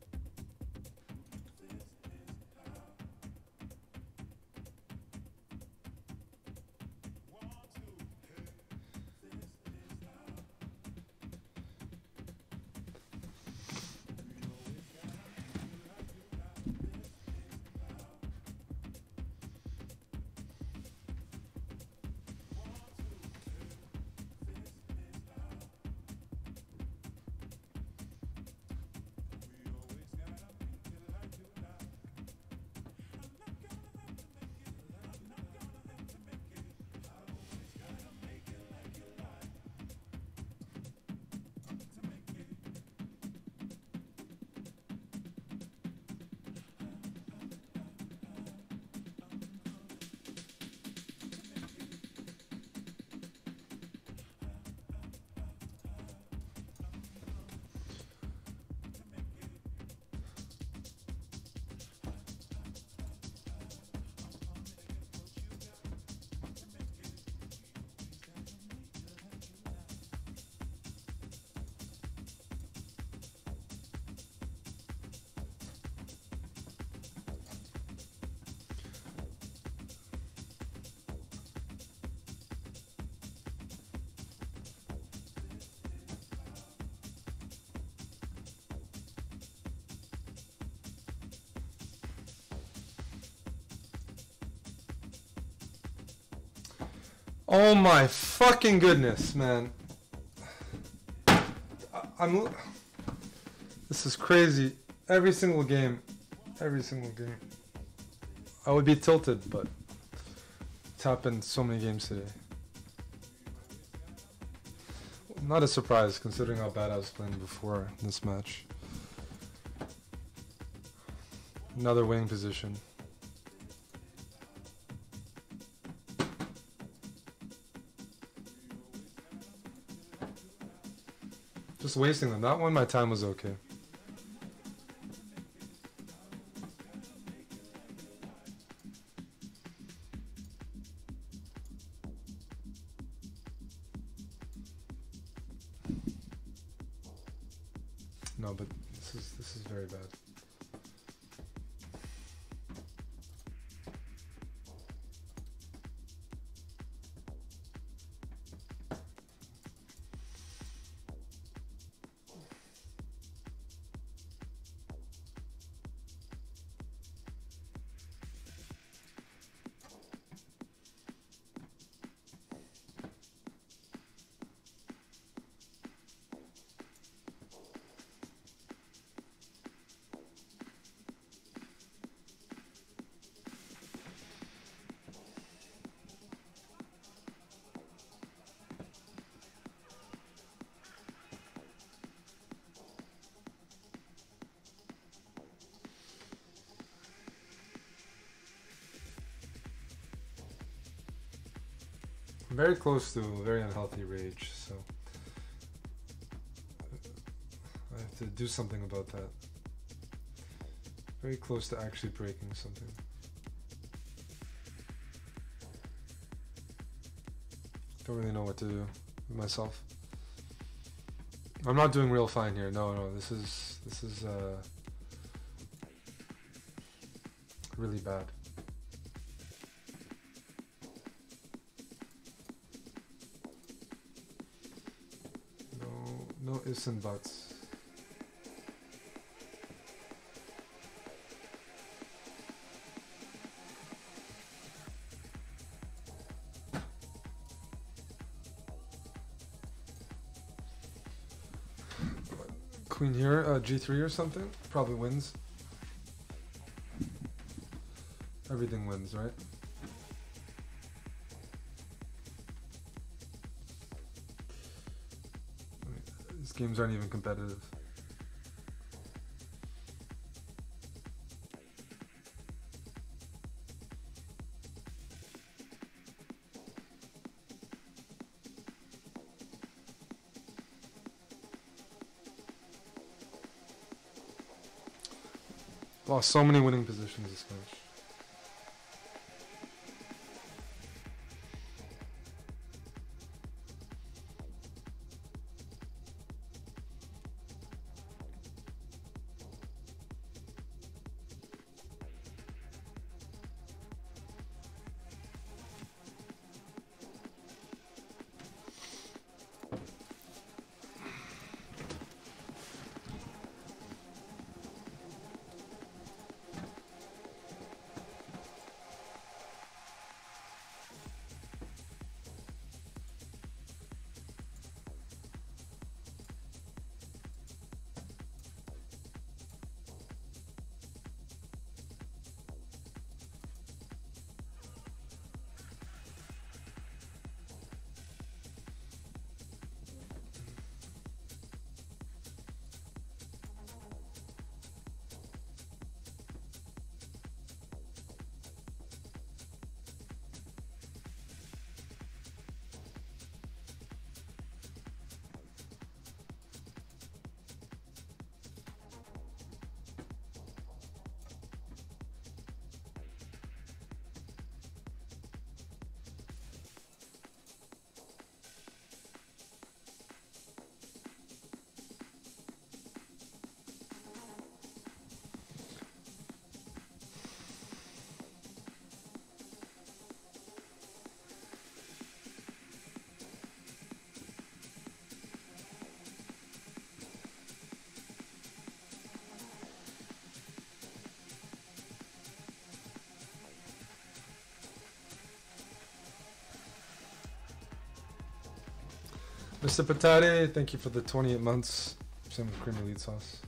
Oh my fucking goodness, man. I'm... This is crazy. Every single game. Every single game. I would be tilted, but it's happened so many games today. Not a surprise, considering how bad I was playing before this match. Another wing position. Just wasting them. That one, my time was okay. No, but this is very bad. Very close to a very unhealthy rage, so I have to do something about that. Very close to actually breaking something. Don't really know what to do with myself. I'm not doing real fine here. No, this is really bad. No ifs and buts. Queen here, G3 or something, probably wins. Everything wins, right? These games aren't even competitive. Lost so many winning positions this match. Mr. Patati, thank you for the 28 months. Same with creamy elite sauce.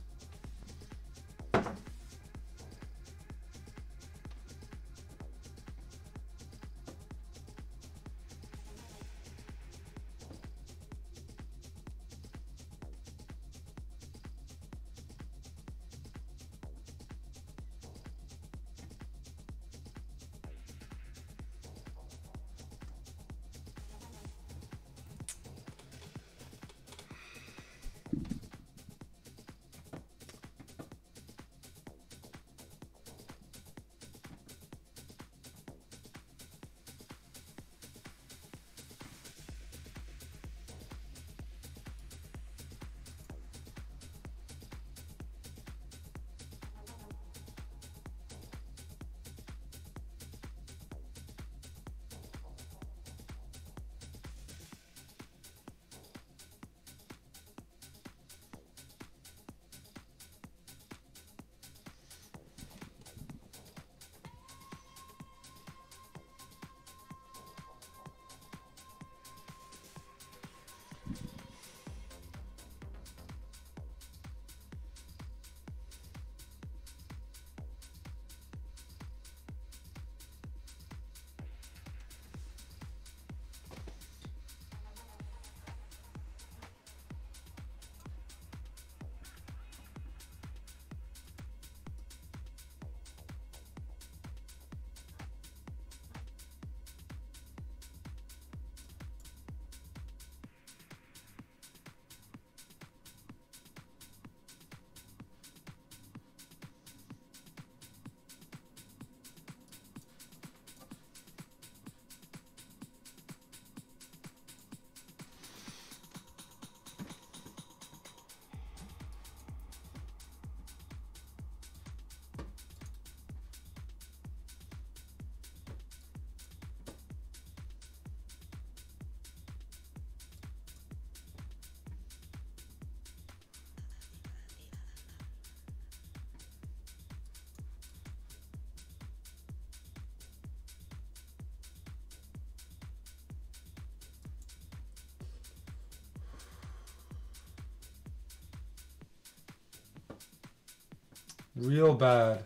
Real bad.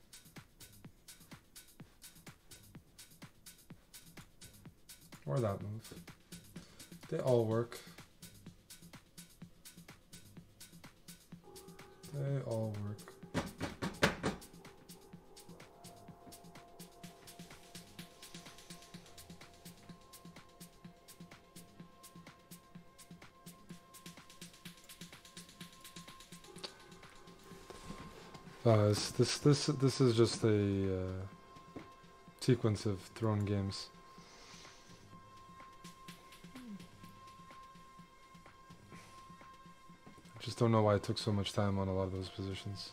Or that move. They all work. They all work. This is just a sequence of throwing games. I just don't know why it took so much time on a lot of those positions.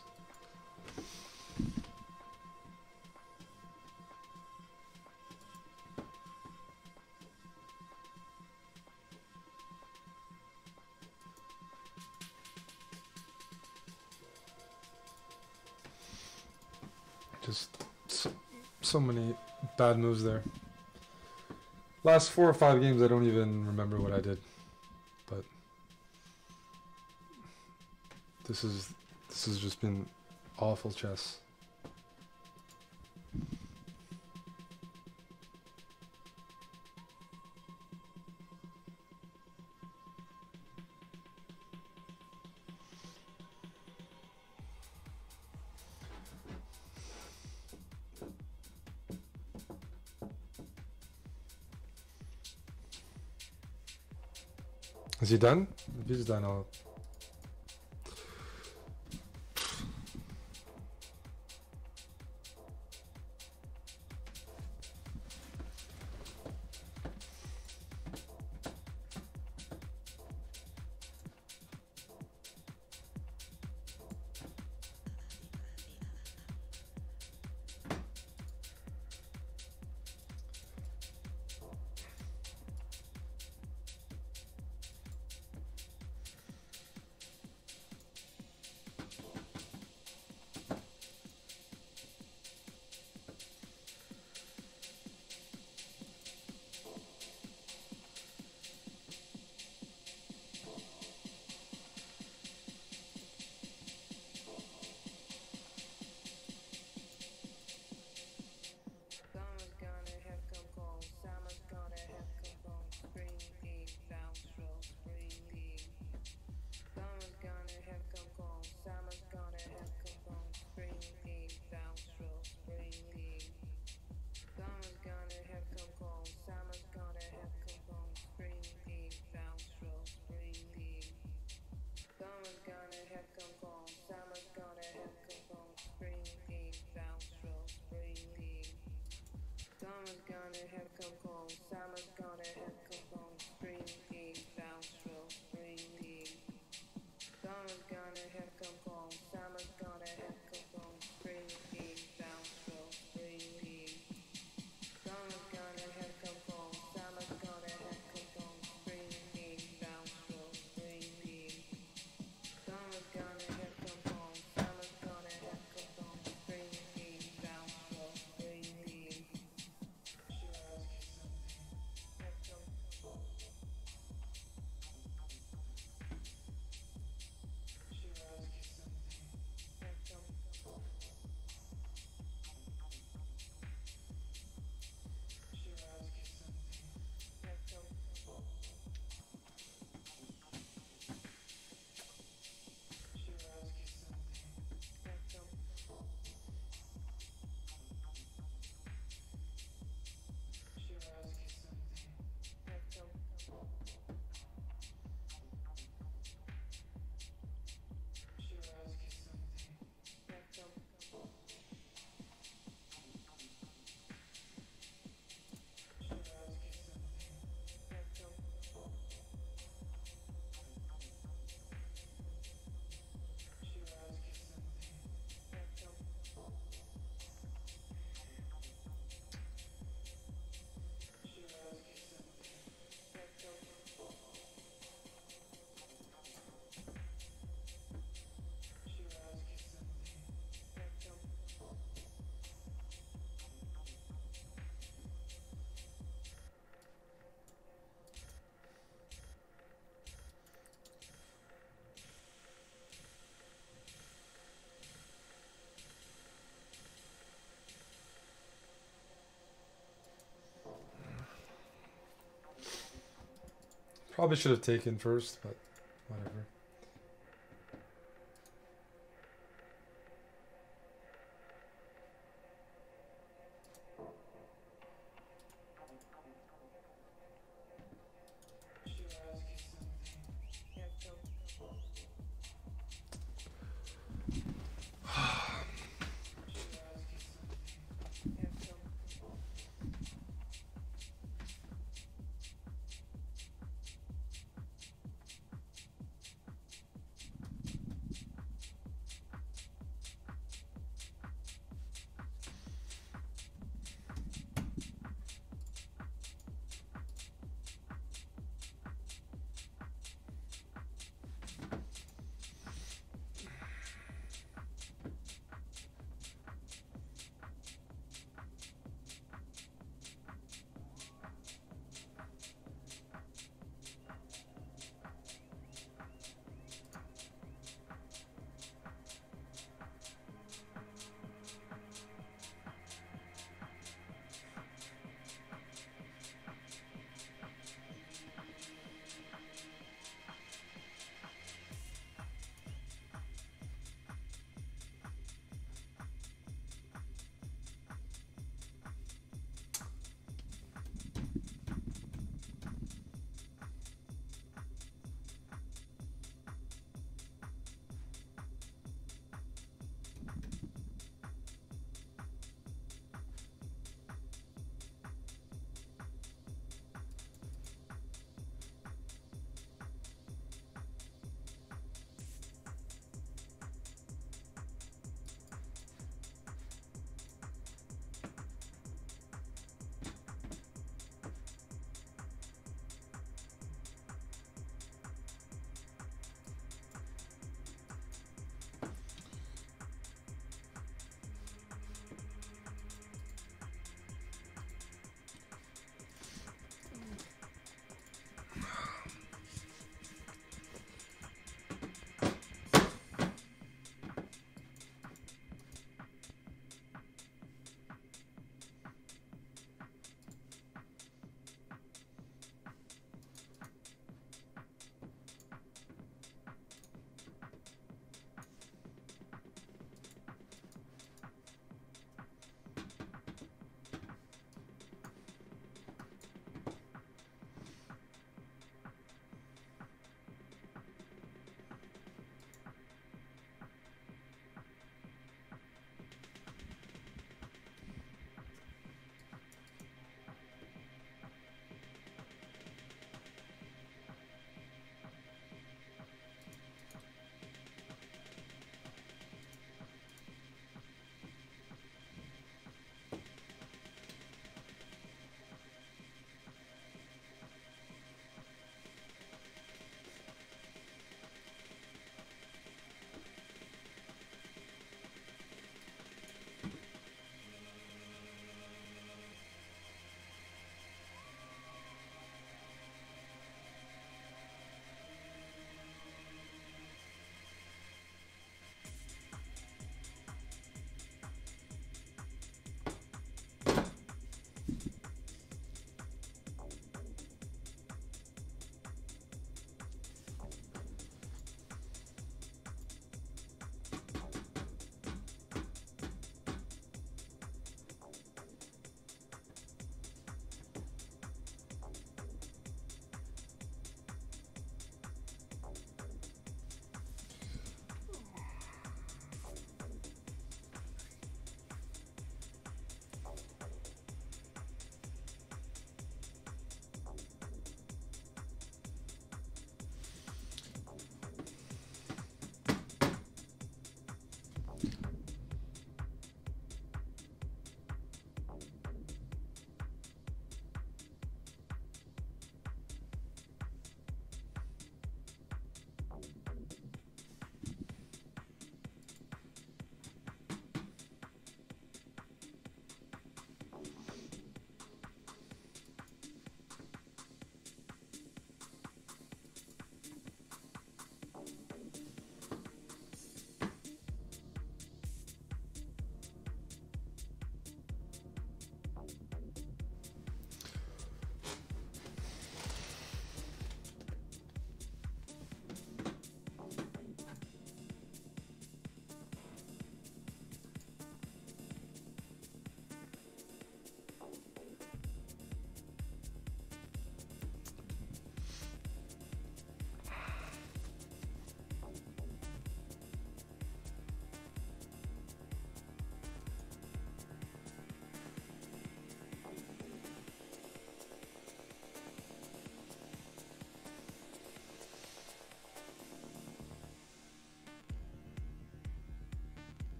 Just so many bad moves there. Last 4 or 5 games, I don't even remember what I did, but this has just been awful chess. Is he done? If he's done, I'll... Probably should have taken first, but whatever.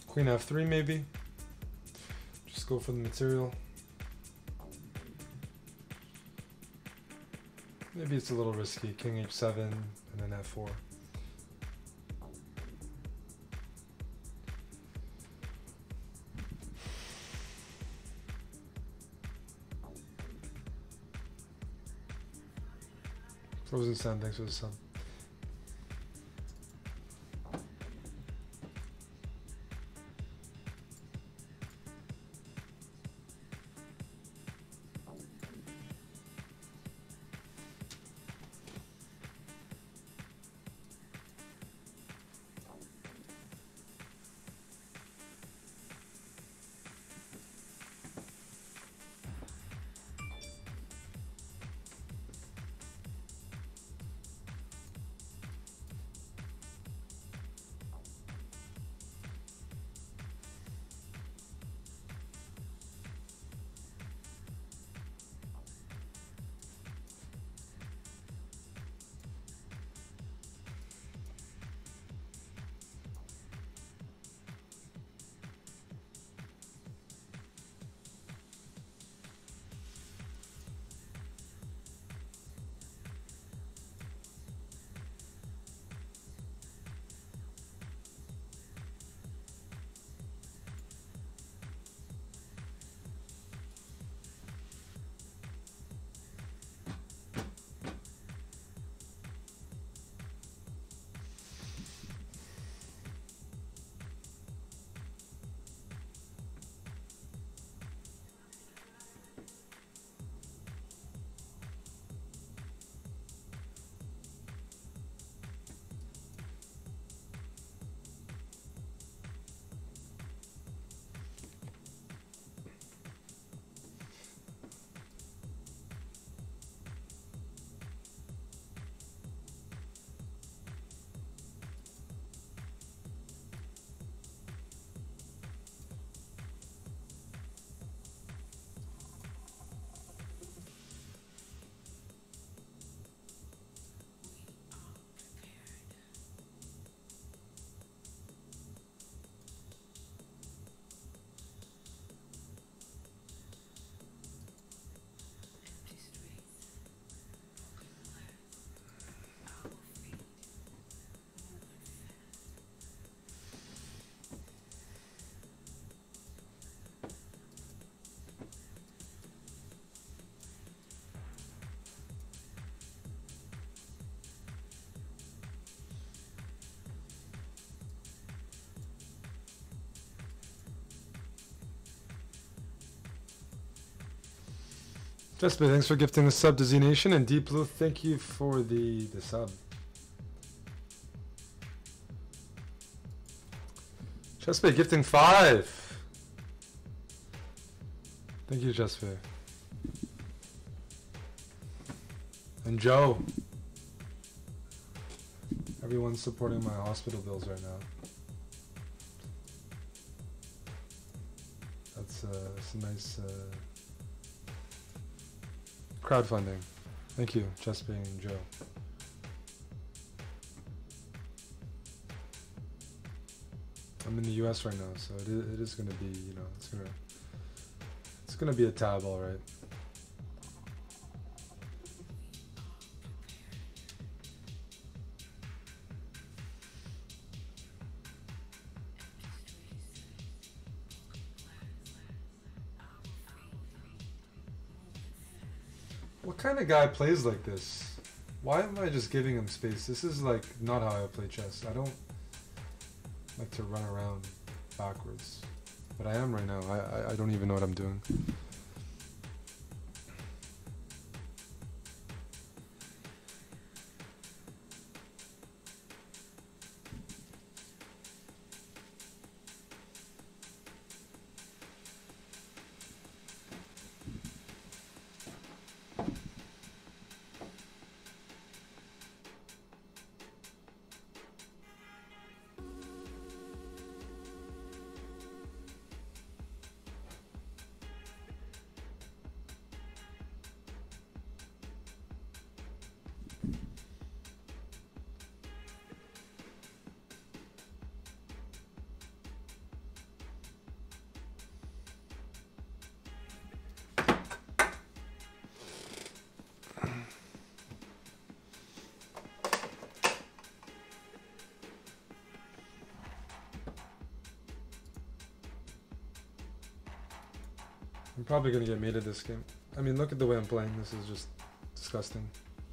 Queen f3 maybe. Just go for the material. Maybe it's a little risky. King h7 and then f4. Frozen Sand, thanks for the sub. Jesper, thanks for gifting the sub to Z Nation, and Deep Blue, thank you for the sub. Jesper gifting 5. Thank you, Jesper. And Joe. Everyone's supporting my hospital bills right now. That's some nice crowdfunding. Thank you, Jesper and Joe. I'm in the US right now, so it is gonna be, you know, it's gonna be a tab, all right. What kind of guy plays like this? Why am I just giving him space? This is like not how I play chess. I don't like to run around backwards, but I am right now. I don't even know what I'm doing. I'm probably gonna get mated this game. I mean, look at the way I'm playing. This is just disgusting.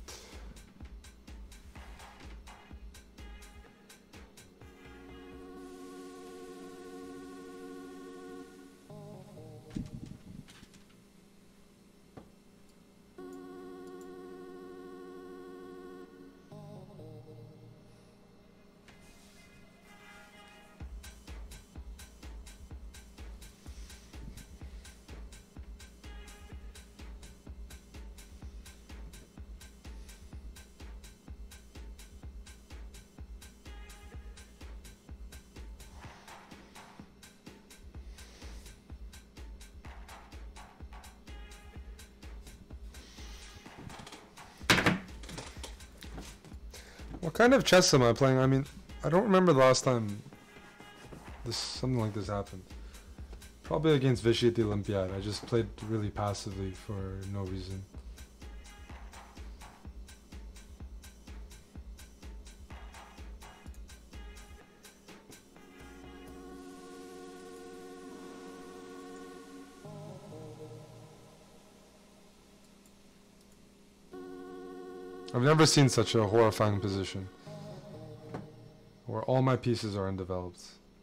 What kind of chess am I playing? I mean, I don't remember the last time something like this happened. Probably against Vichy at the Olympiad. I just played really passively for no reason. I've never seen such a horrifying position where all my pieces are undeveloped.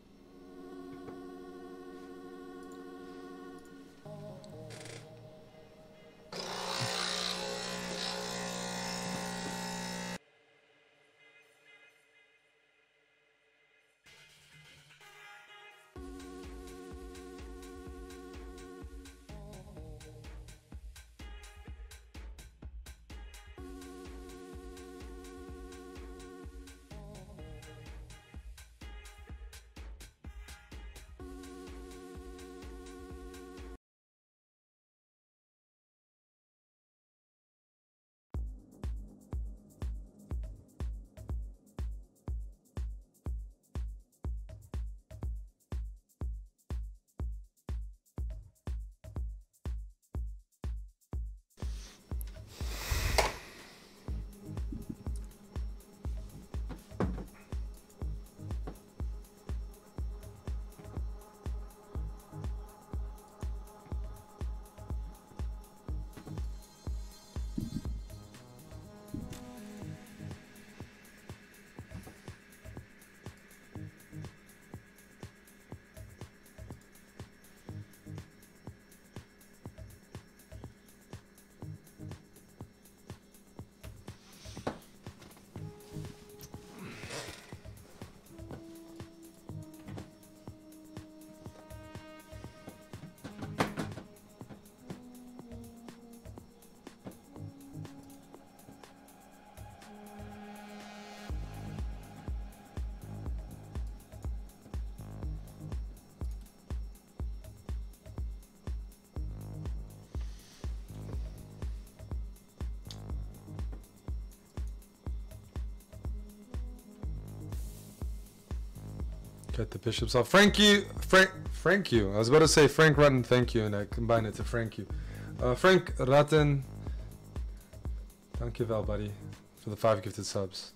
Get the bishops off. Frank you. I was about to say Frank Rutten, thank you, and I combined it to Frank you. Frank Rutten, thank you, buddy, for the 5 gifted subs.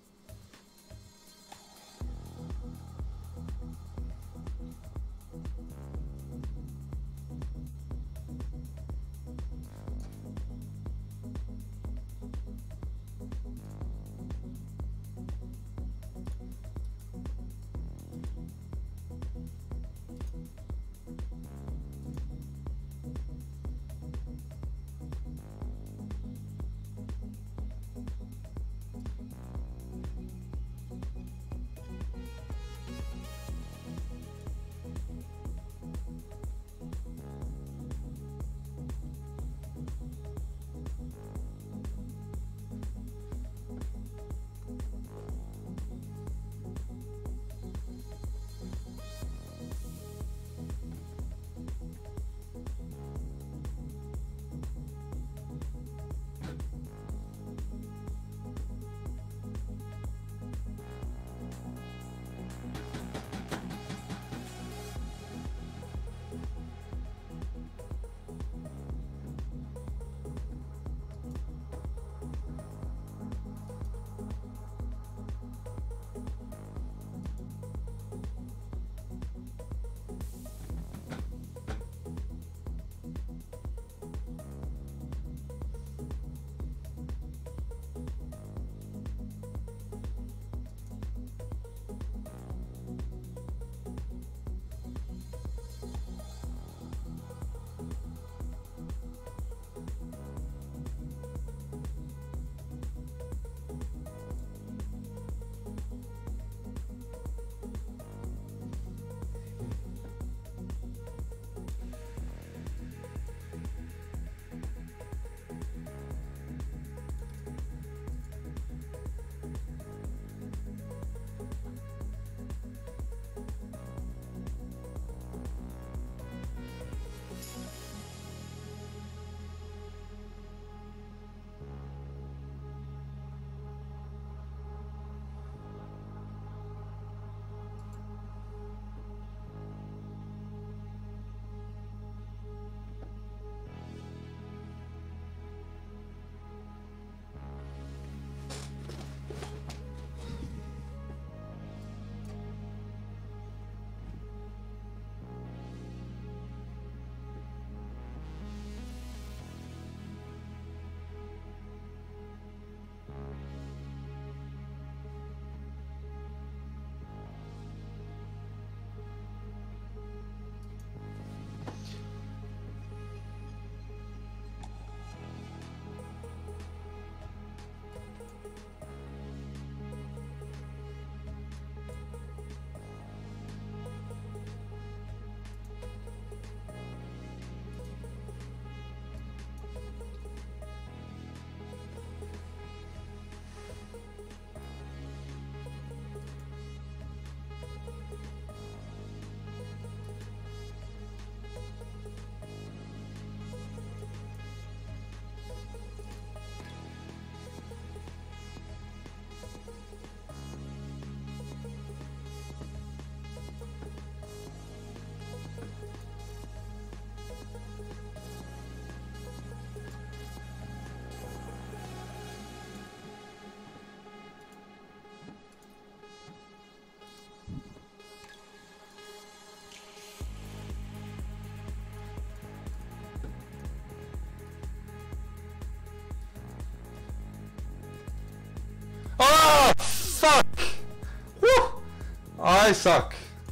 I suck.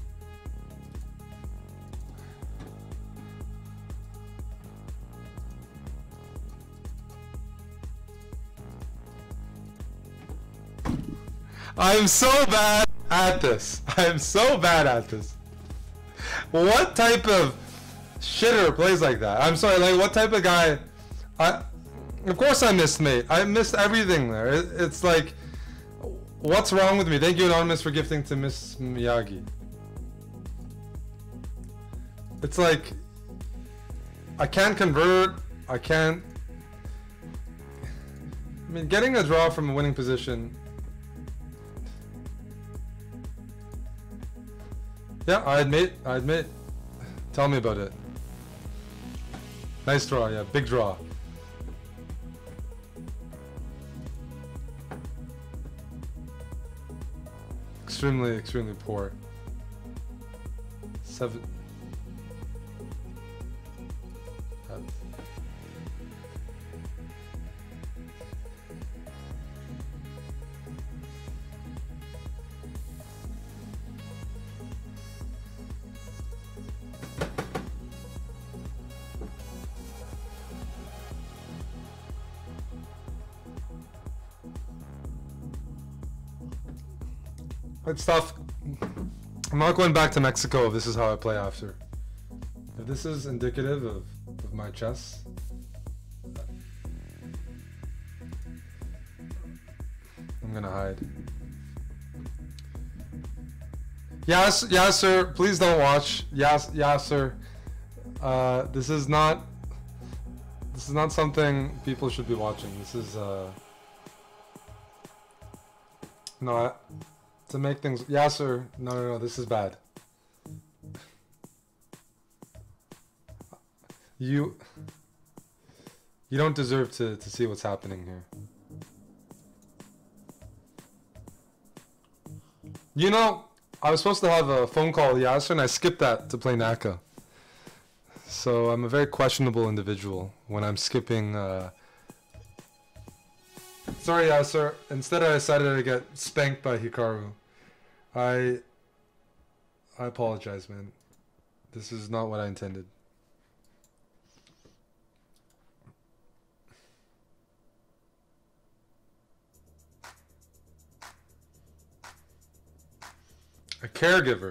I'm so bad at this. I'm so bad at this. What type of shitter plays like that? I'm sorry, like what type of guy? Of course I missed mate. I missed everything there. It's like, what's wrong with me? Thank you Anonymous for gifting to Miss Miyagi. It's like, I can't convert. I can't. I mean, getting a draw from a winning position. Yeah, I admit. Tell me about it. Nice draw, yeah, big draw. Extremely poor. 7. It's tough. I'm not going back to Mexico if this is how I play after. If this is indicative of my chess, I'm gonna hide. Yasser, please don't watch. Yasser, this is not something people should be watching. This is no. To make things, Yasser, no, this is bad. You don't deserve to see what's happening here. You know, I was supposed to have a phone call with Yasser and I skipped that to play Naka. So I'm a very questionable individual when I'm skipping. Sorry, Yasser. Instead, I decided to get spanked by Hikaru. I apologize, man. This is not what I intended. A caregiver.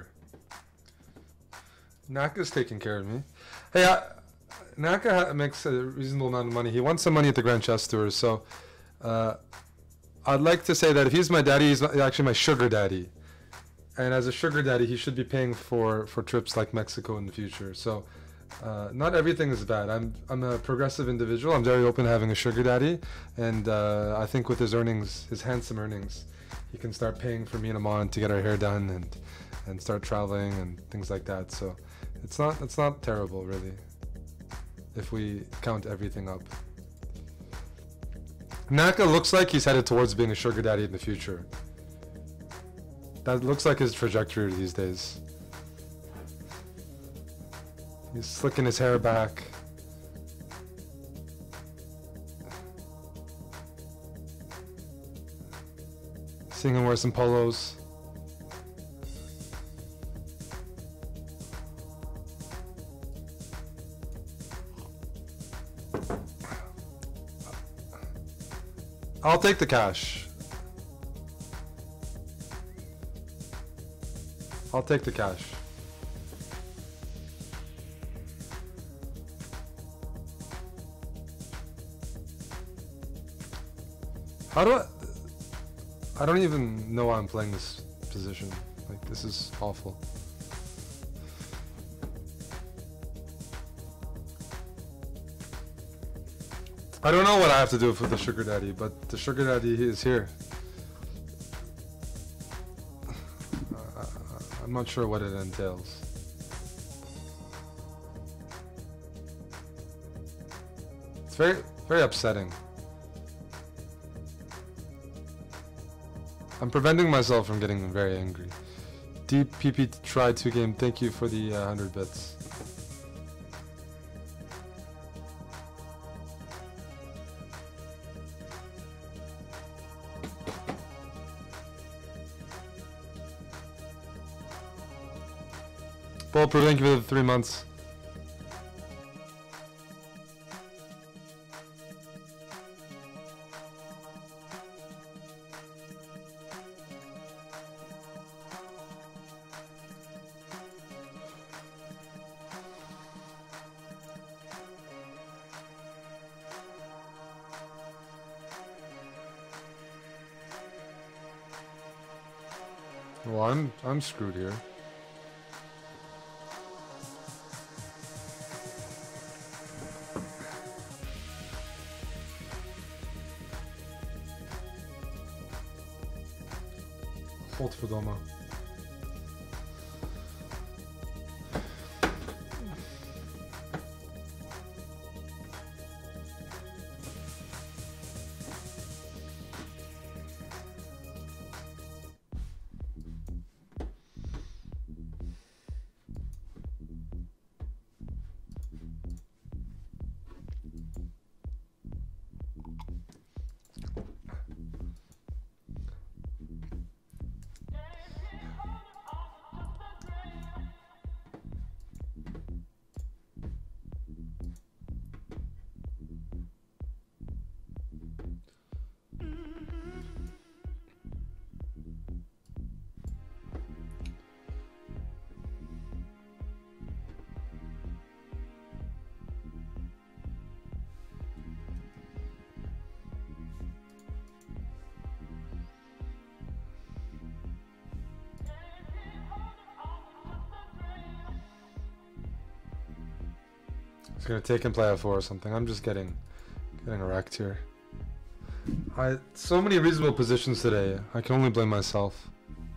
Naka's taking care of me. Hey, Naka makes a reasonable amount of money. He won some money at the Grand Chess Tour, so I'd like to say that if he's my daddy, he's actually my sugar daddy. And as a sugar daddy, he should be paying for trips like Mexico in the future. So not everything is bad. I'm a progressive individual. I'm very open to having a sugar daddy. And I think with his earnings, his handsome earnings, he can start paying for me and Amon to get our hair done and start traveling and things like that. So it's not terrible, really, if we count everything up. Naka looks like he's headed towards being a sugar daddy in the future. That looks like his trajectory these days. He's slicking his hair back. Seeing him wear some polos. I'll take the cash. I'll take the cash. How do I don't even know why I'm playing this position. Like, this is awful. I don't know what I have to do with the sugar daddy, but the sugar daddy is here. I'm not sure what it entails. It's very, very upsetting. I'm preventing myself from getting very angry. Deep PP try 2 game. Thank you for the 100 bits. Bulletproof, thank you for the 3 months. Well, I'm screwed here. Hold for Doma. He's gonna take and play F4 or something. I'm just getting wrecked here. So many reasonable positions today. I can only blame myself.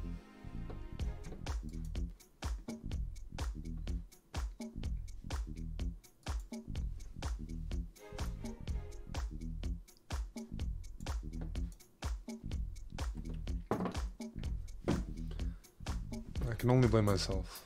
I can only blame myself.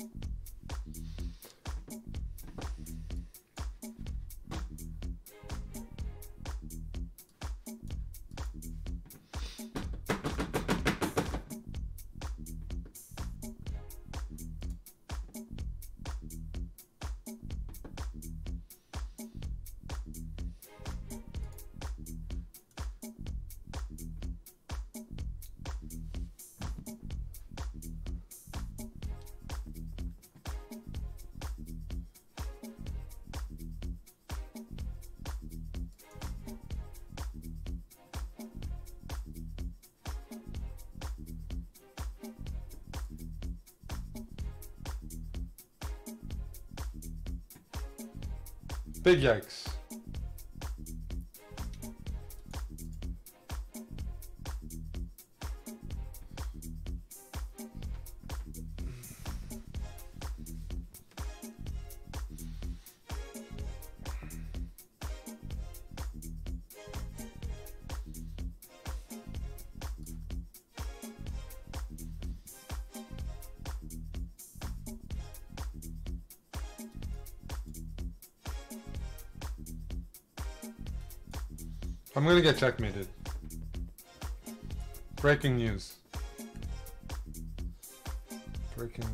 Big yikes. I'm gonna get checkmated. Breaking news. Breaking.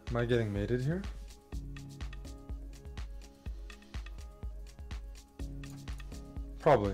Am I getting mated here? Probably.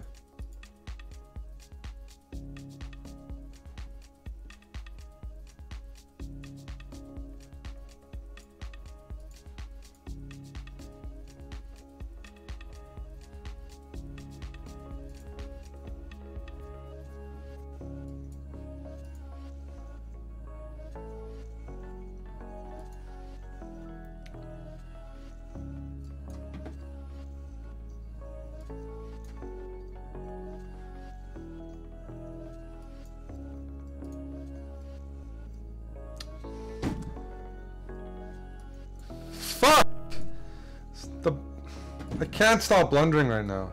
Fuck! I can't stop blundering right now.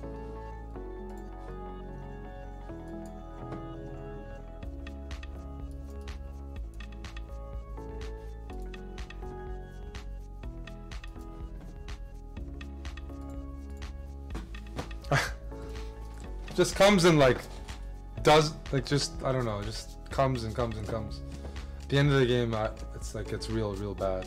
Just comes and like does like just I don't know, just comes and comes and comes. At the end of the game, it's like it's real bad.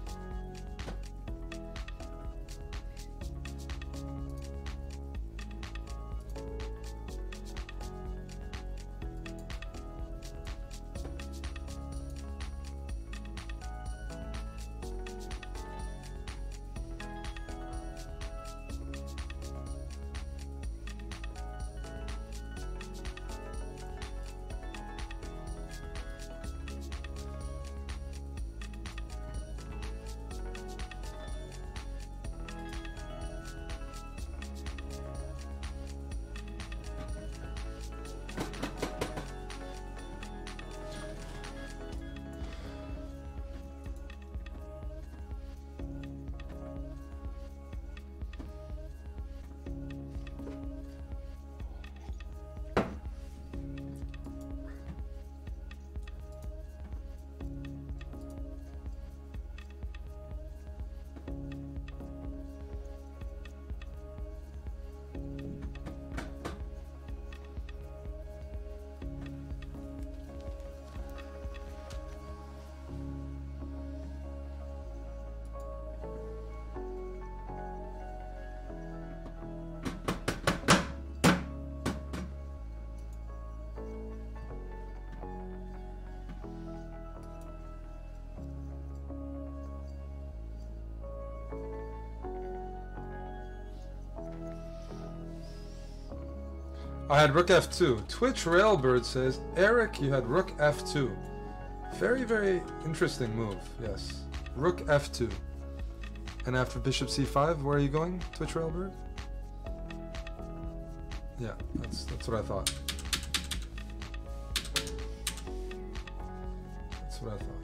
I had rook f2. Twitch Railbird says, Eric, you had rook f2. Very interesting move, yes. Rook f2. And after bishop c5, where are you going, Twitch Railbird? Yeah, that's what I thought. That's what I thought.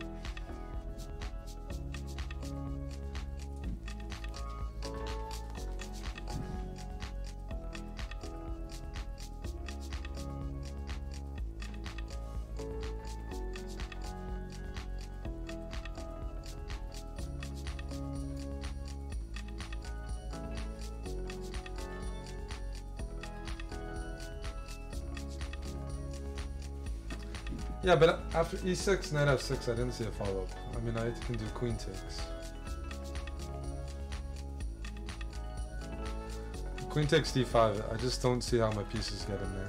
Yeah, but after e6, knight f6, I didn't see a follow-up. I mean, I can do queen takes. Queen takes d5, I just don't see how my pieces get in there.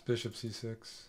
Bishop c6.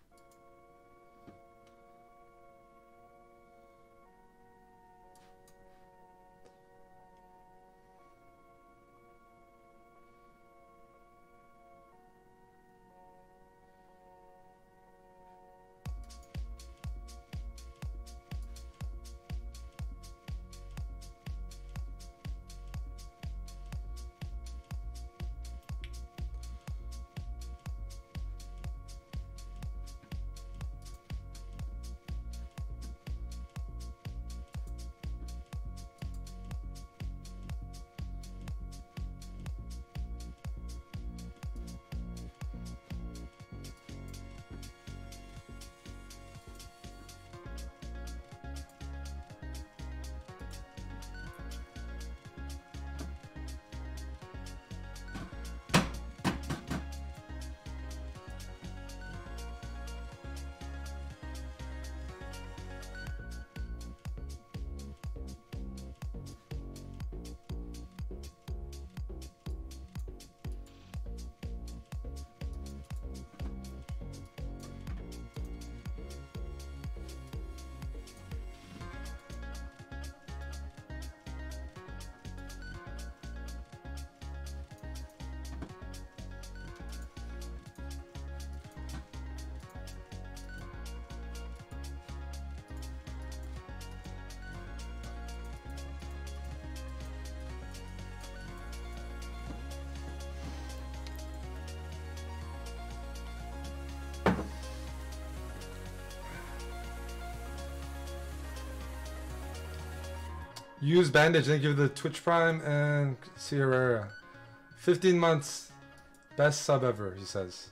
Use Bandage, thank you for the Twitch Prime and Sierra. 15 months, best sub ever, he says.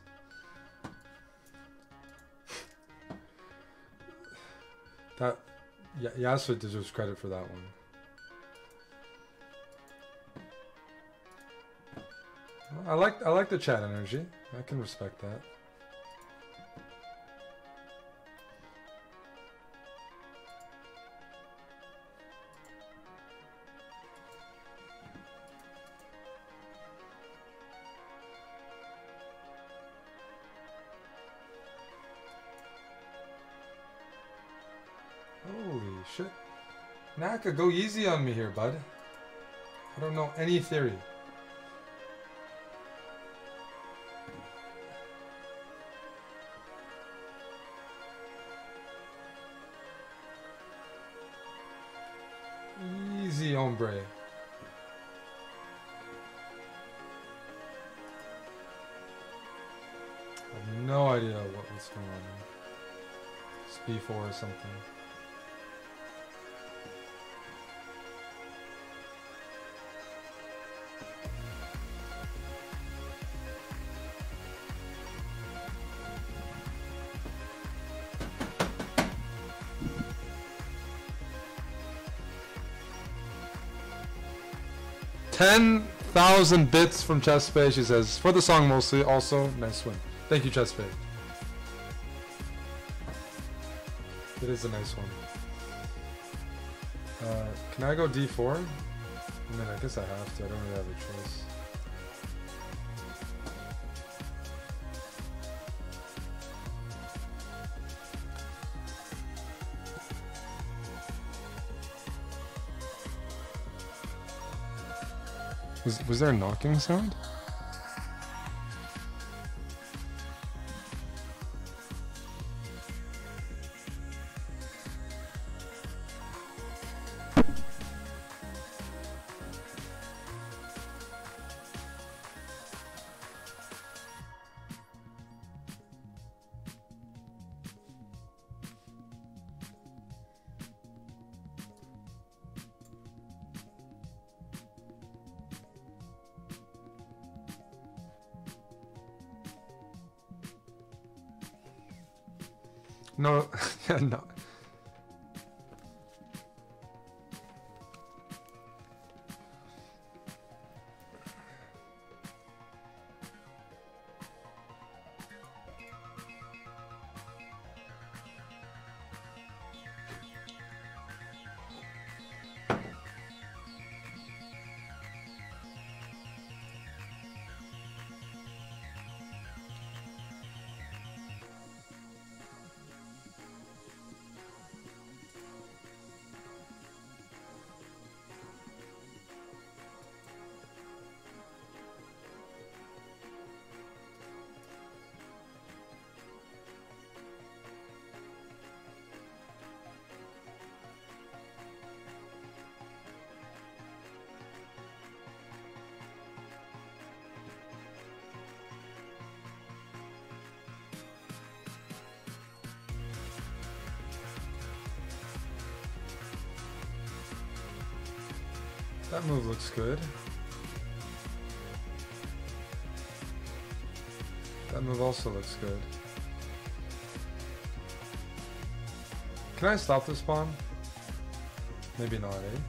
That Yasuo deserves credit for that one. Well, I like the chat energy. I can respect that. Holy shit. Naka, go easy on me here, bud. I don't know any theory. Easy, hombre. I have no idea what's going on here. It's B4 or something. $10,000 bits from Chessbrah. She says, for the song mostly. Also, nice win. Thank you, Chessbrah. It is a nice one. Can I go D4? I mean, I guess I have to. I don't really have a choice. Was there a knocking sound? No, yeah, no. That move looks good. That move also looks good. Can I stop this pawn? Maybe not, eh?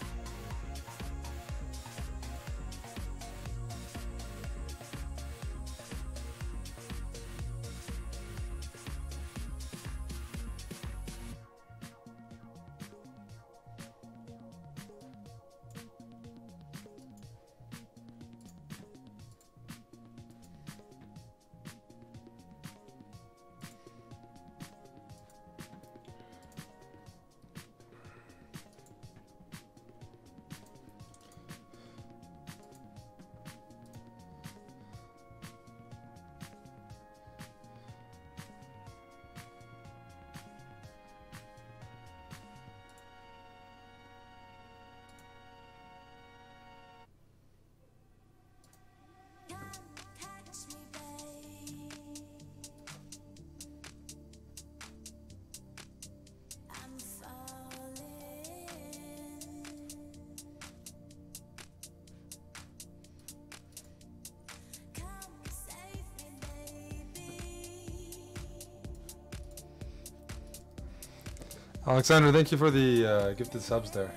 Alexander, thank you for the gifted subs there.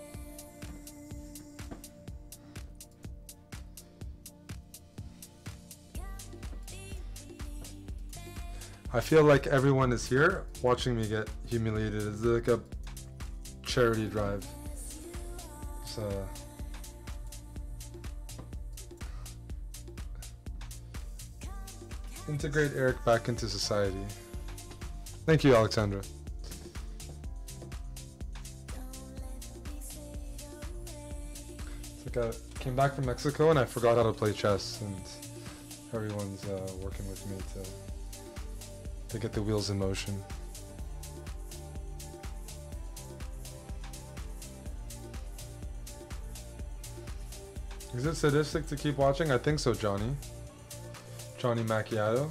I feel like everyone is here watching me get humiliated. It's like a charity drive. So integrate Eric back into society. Thank you, Alexandra. It's like I came back from Mexico and I forgot how to play chess, and everyone's working with me to get the wheels in motion. Is it sadistic to keep watching? I think so, Johnny. Johnny Macchiato.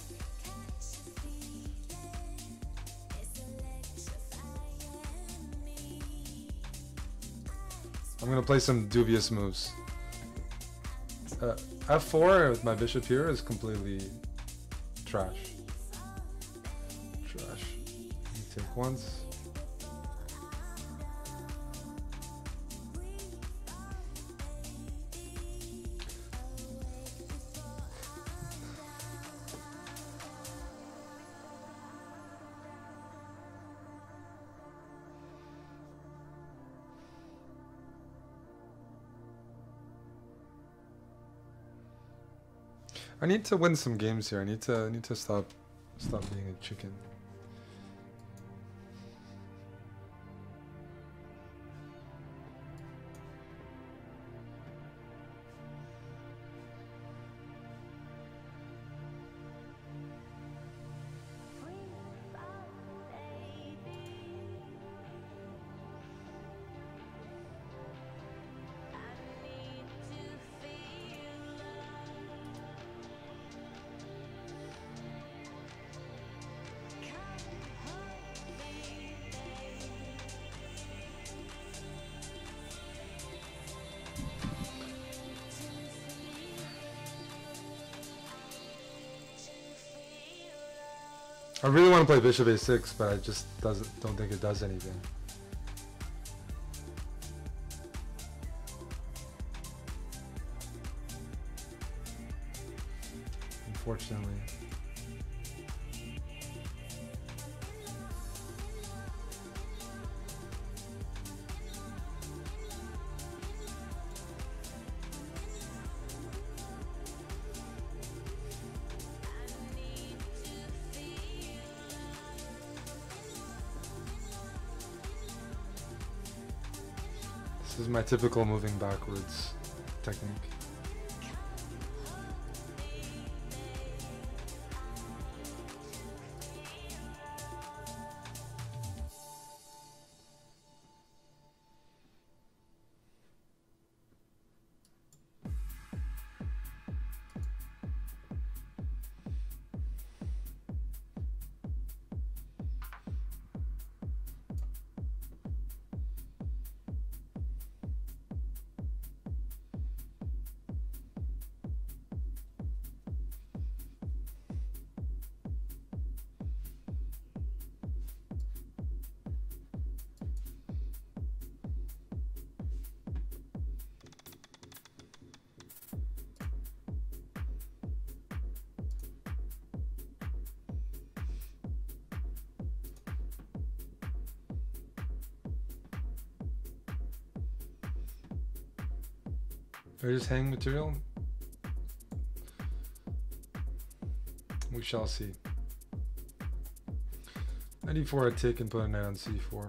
I'm gonna play some dubious moves. F4 with my bishop here is completely trash. Trash. You take once. I need to win some games here. I need to stop being a chicken. I really want to play bishop a6, but I just don't think it does anything. Unfortunately. This is my typical moving backwards technique. Or just hang material? We shall see. Knight e4 I'd take and put a knight on c4.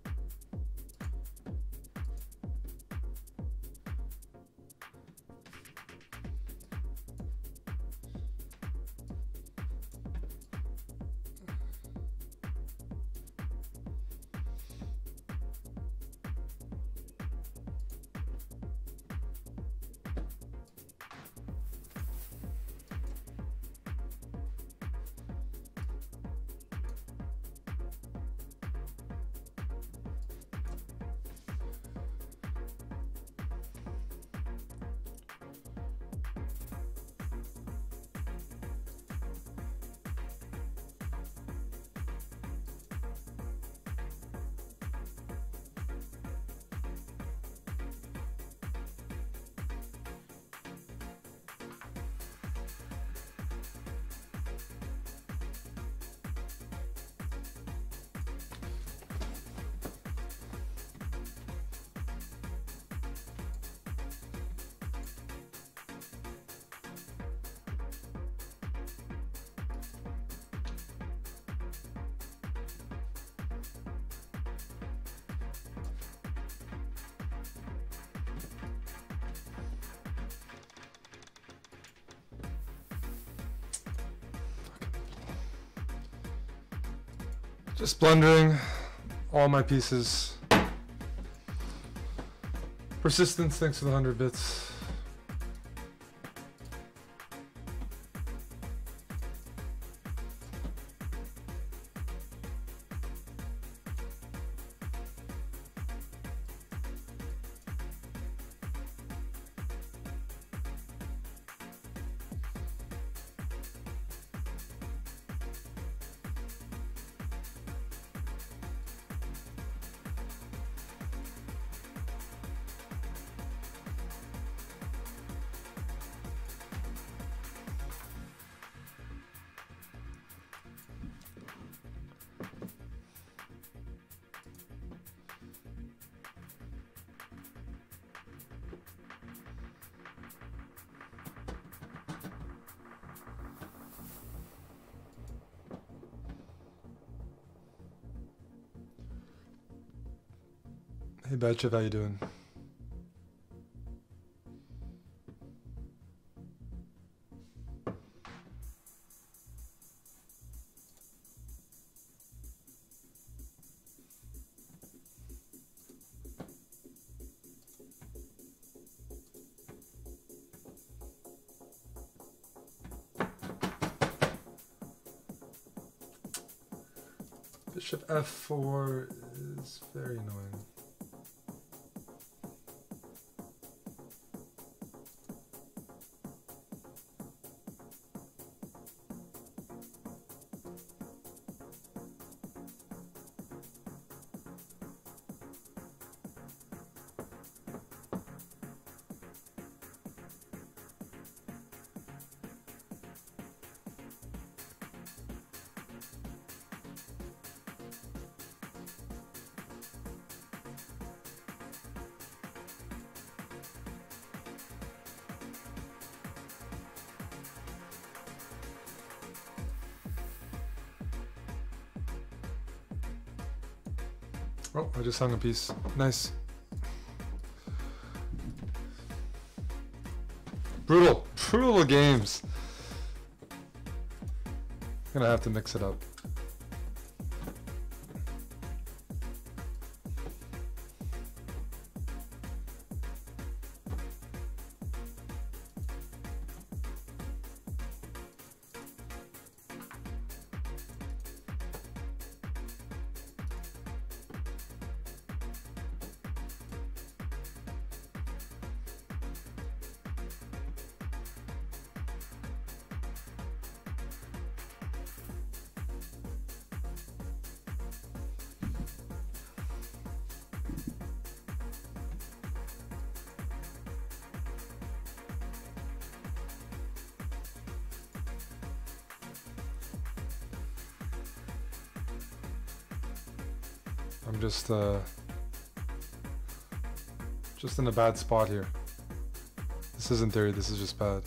Just blundering all my pieces. Persistence, thanks for the 100 bits. Hey Batchev, how you doing? Bishop f4 is very annoying. Oh, I just hung a piece. Nice. Brutal. Brutal games. Gonna have to mix it up. I'm just in a bad spot here. This isn't theory, this is just bad.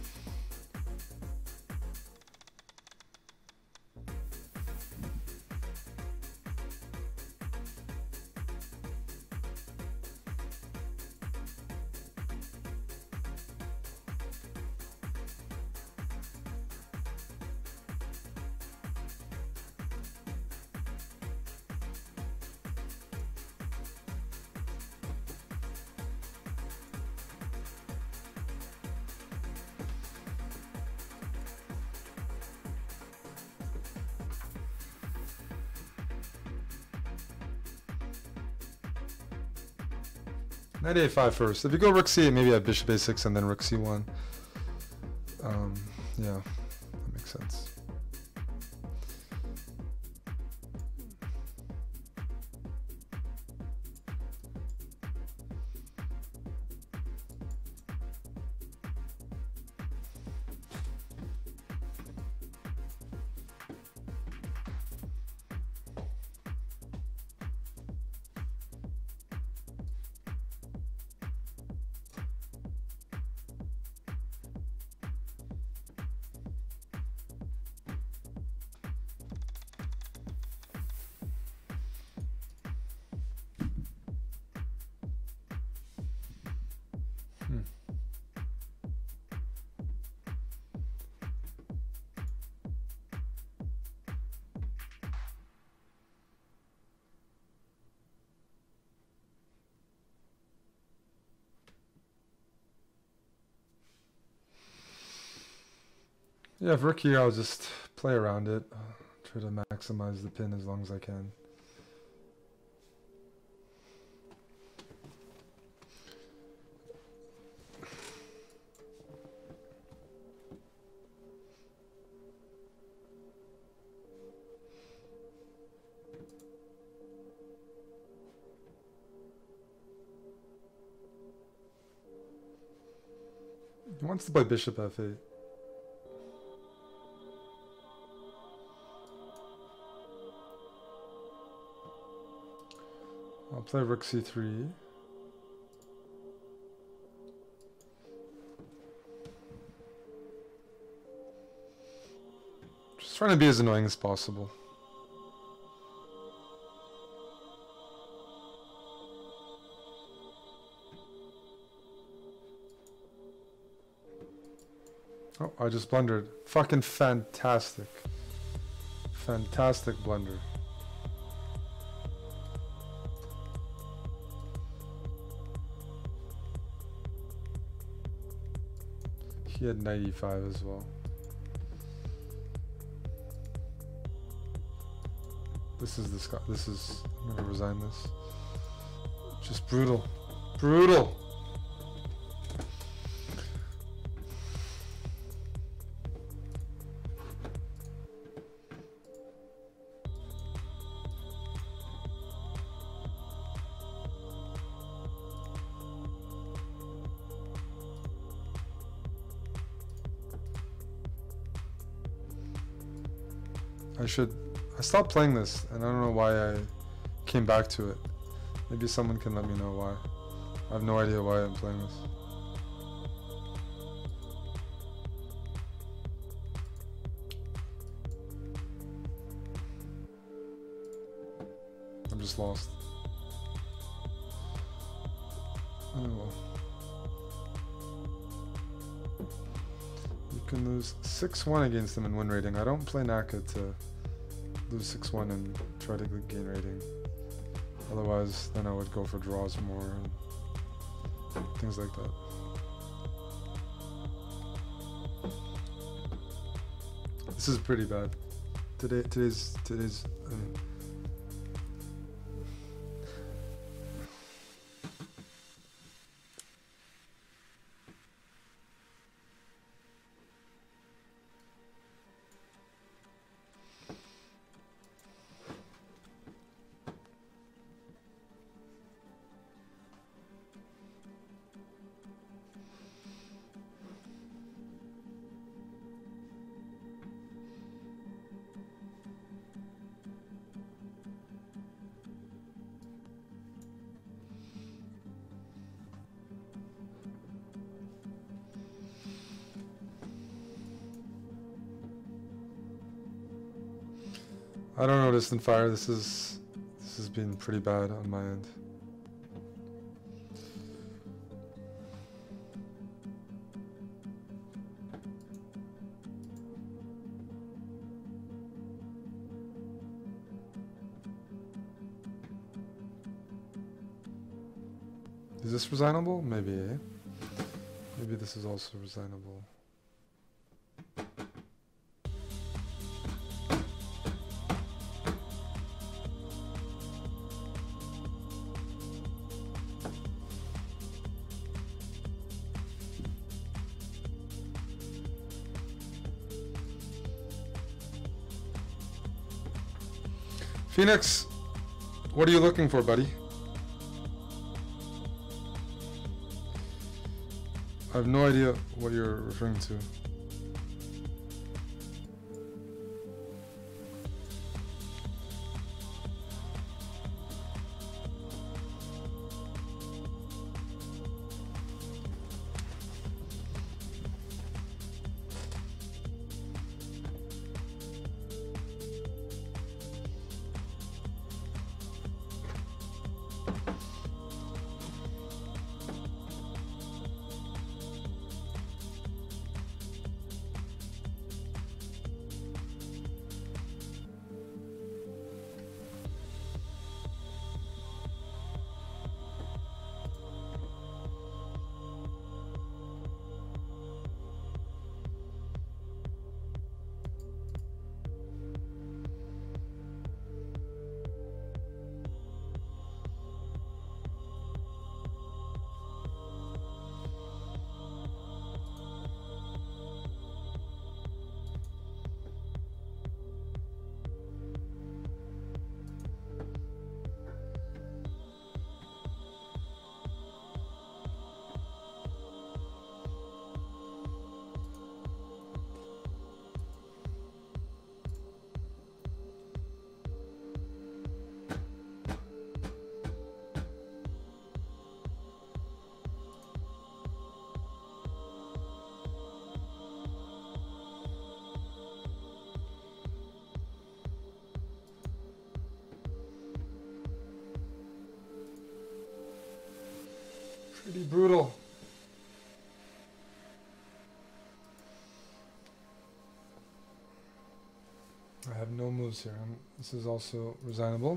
Knight a5 first. If you go rook c8, maybe I have bishop a6 and then rook c1. Yeah, that makes sense. Yeah, if rook here, I'll just play around it. Try to maximize the pin as long as I can. He wants to play bishop f8. I'll play rook c3. Just trying to be as annoying as possible. Oh, I just blundered. Fucking fantastic. Fantastic blunder. He had 95 as well. This is this guy. This is. I'm gonna resign this. Just brutal. Brutal! I stopped playing this, and I don't know why I came back to it. Maybe someone can let me know why. I have no idea why I'm playing this. I'm just lost. Oh well. You can lose 6-1 against them and win rating. I don't play Naka to lose 6-1 and try to gain rating. Otherwise, then I would go for draws more and things like that. This is pretty bad. Today's. I don't know distant fire. This has been pretty bad on my end. Is this resignable? Maybe, eh? Maybe this is also resignable. Phoenix, what are you looking for, buddy? I have no idea what you're referring to. Pretty brutal. I have no moves here. This is also resignable.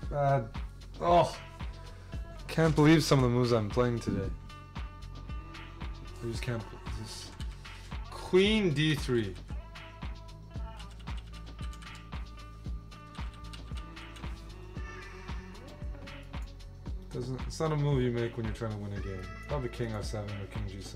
bad. Oh, can't believe some of the moves I'm playing today. I just can't. This Queen D3. It's not a move you make when you're trying to win a game. Probably King F7 or King G7.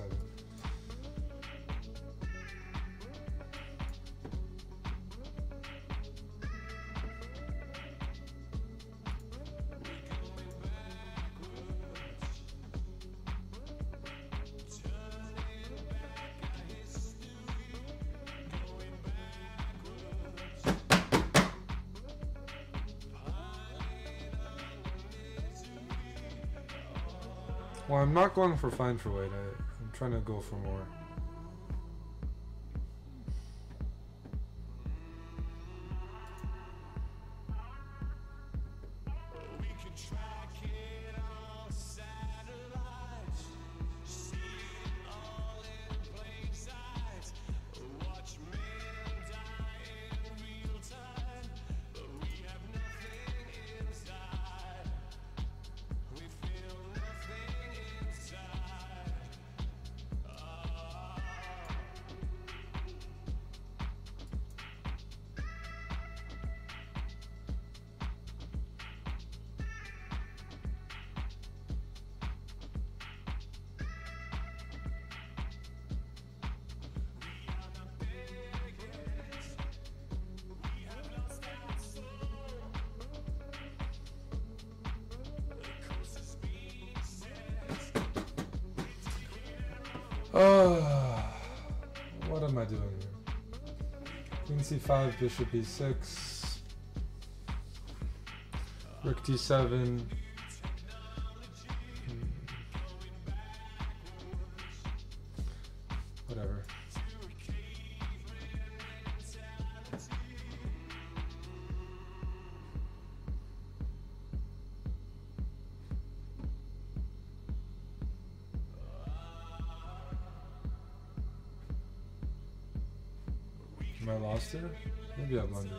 Well, I'm not going for fine for white. I'm trying to go for more. What am I doing here? Queen C5, Bishop E6, Rook D7. Whatever. Am I lost here? Maybe I blundered.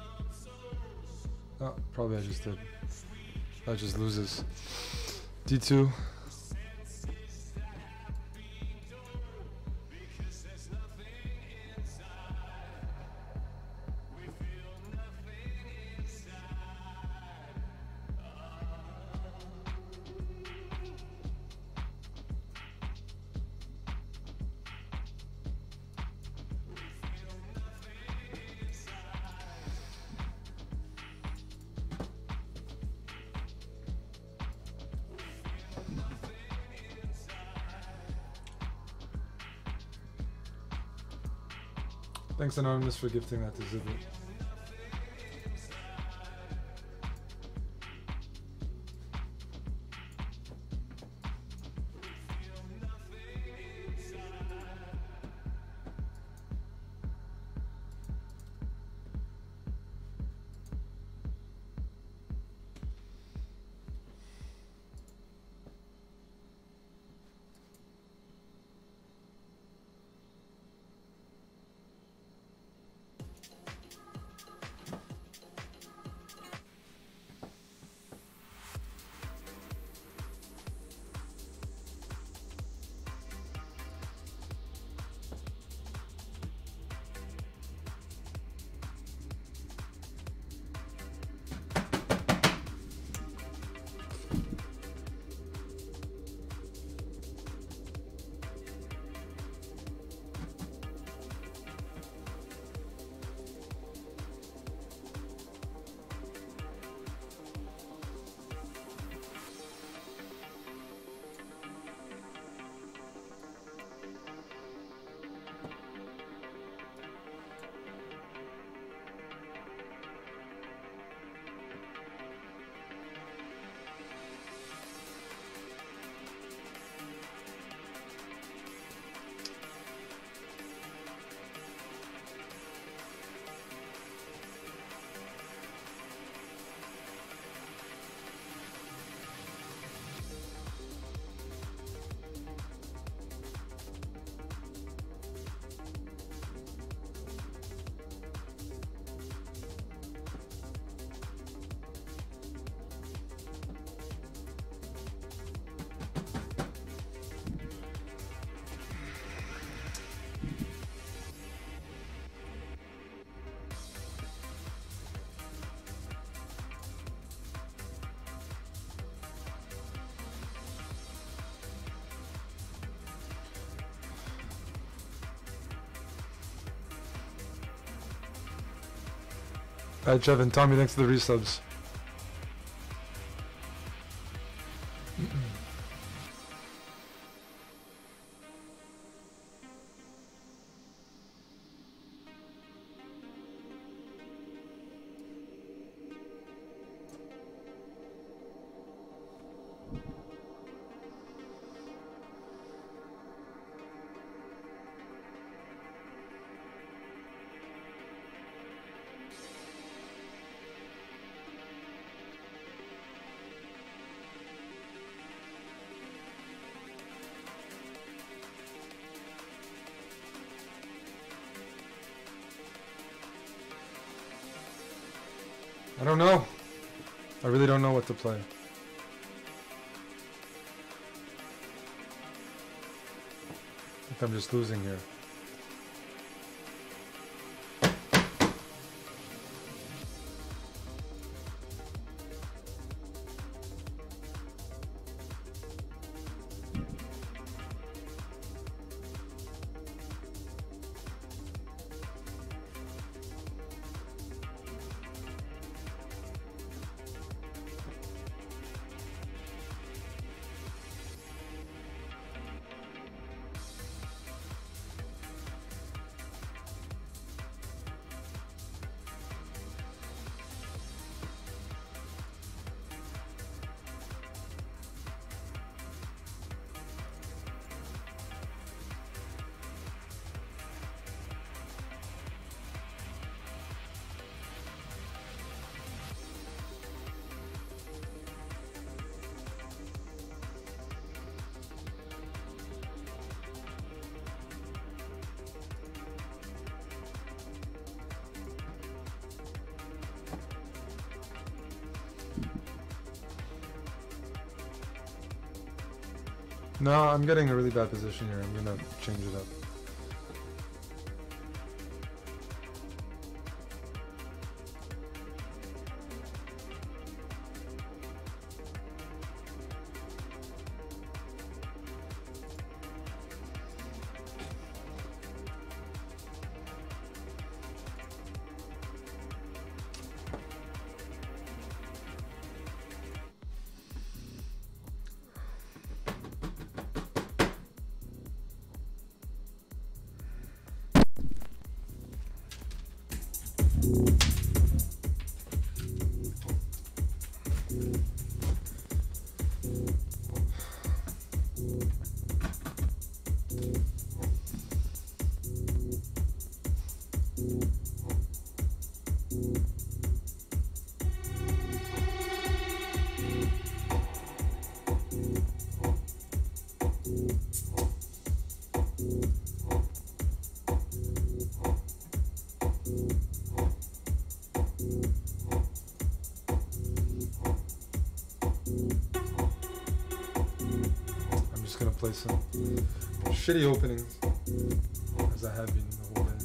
Oh, probably I just did. That just loses. D2. Thanks, Anonymous, for gifting that to Zibit. Alright, Trevin, Tommy, thanks for the resubs. I don't know. I really don't know what to play. I think I'm just losing here. No, I'm getting a really bad position here. I'm gonna change it up. Play some shitty openings as I have been the whole day.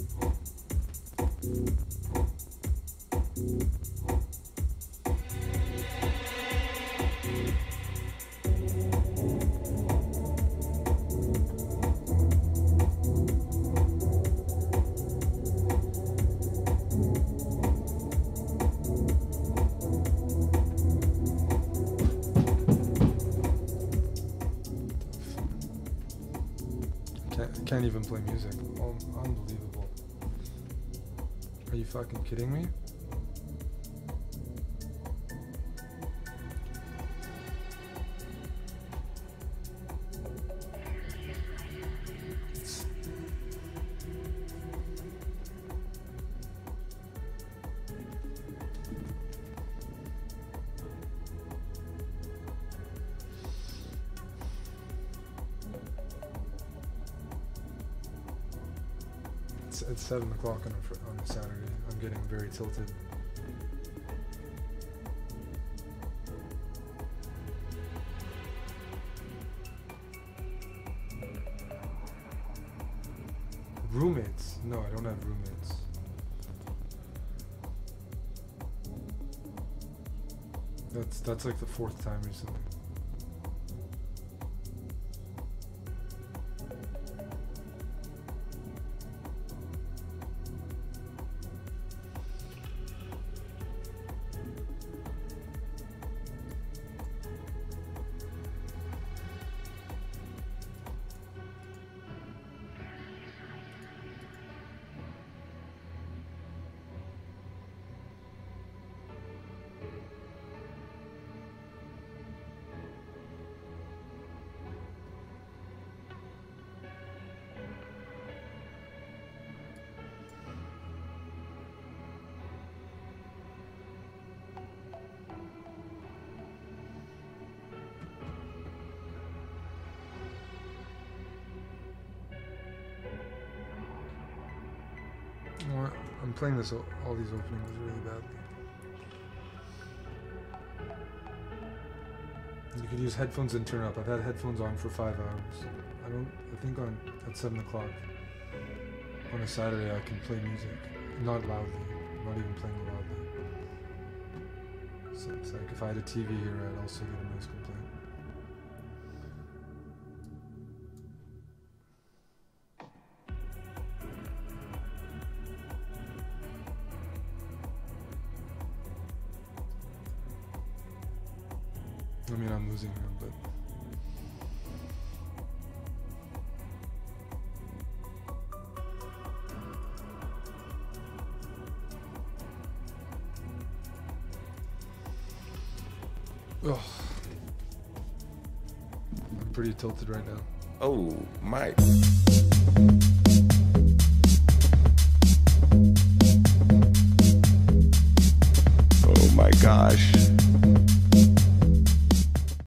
Can't even play music. Oh, unbelievable. Are you fucking kidding me? It's 7 o'clock on a Saturday. I'm getting very tilted. Roommates? No, I don't have roommates. That's like the 4th time recently. Well, I'm playing this all these openings really badly. You could use headphones and turn up. I've had headphones on for 5 hours. I think at 7 o'clock on a Saturday I can play music. Not loudly. I'm not even playing loudly. So it's like if I had a TV here, I'd also get a noise complaint. I mean, I'm losing him, but... Oh, I'm pretty tilted right now. Oh, Mike. Oh my gosh.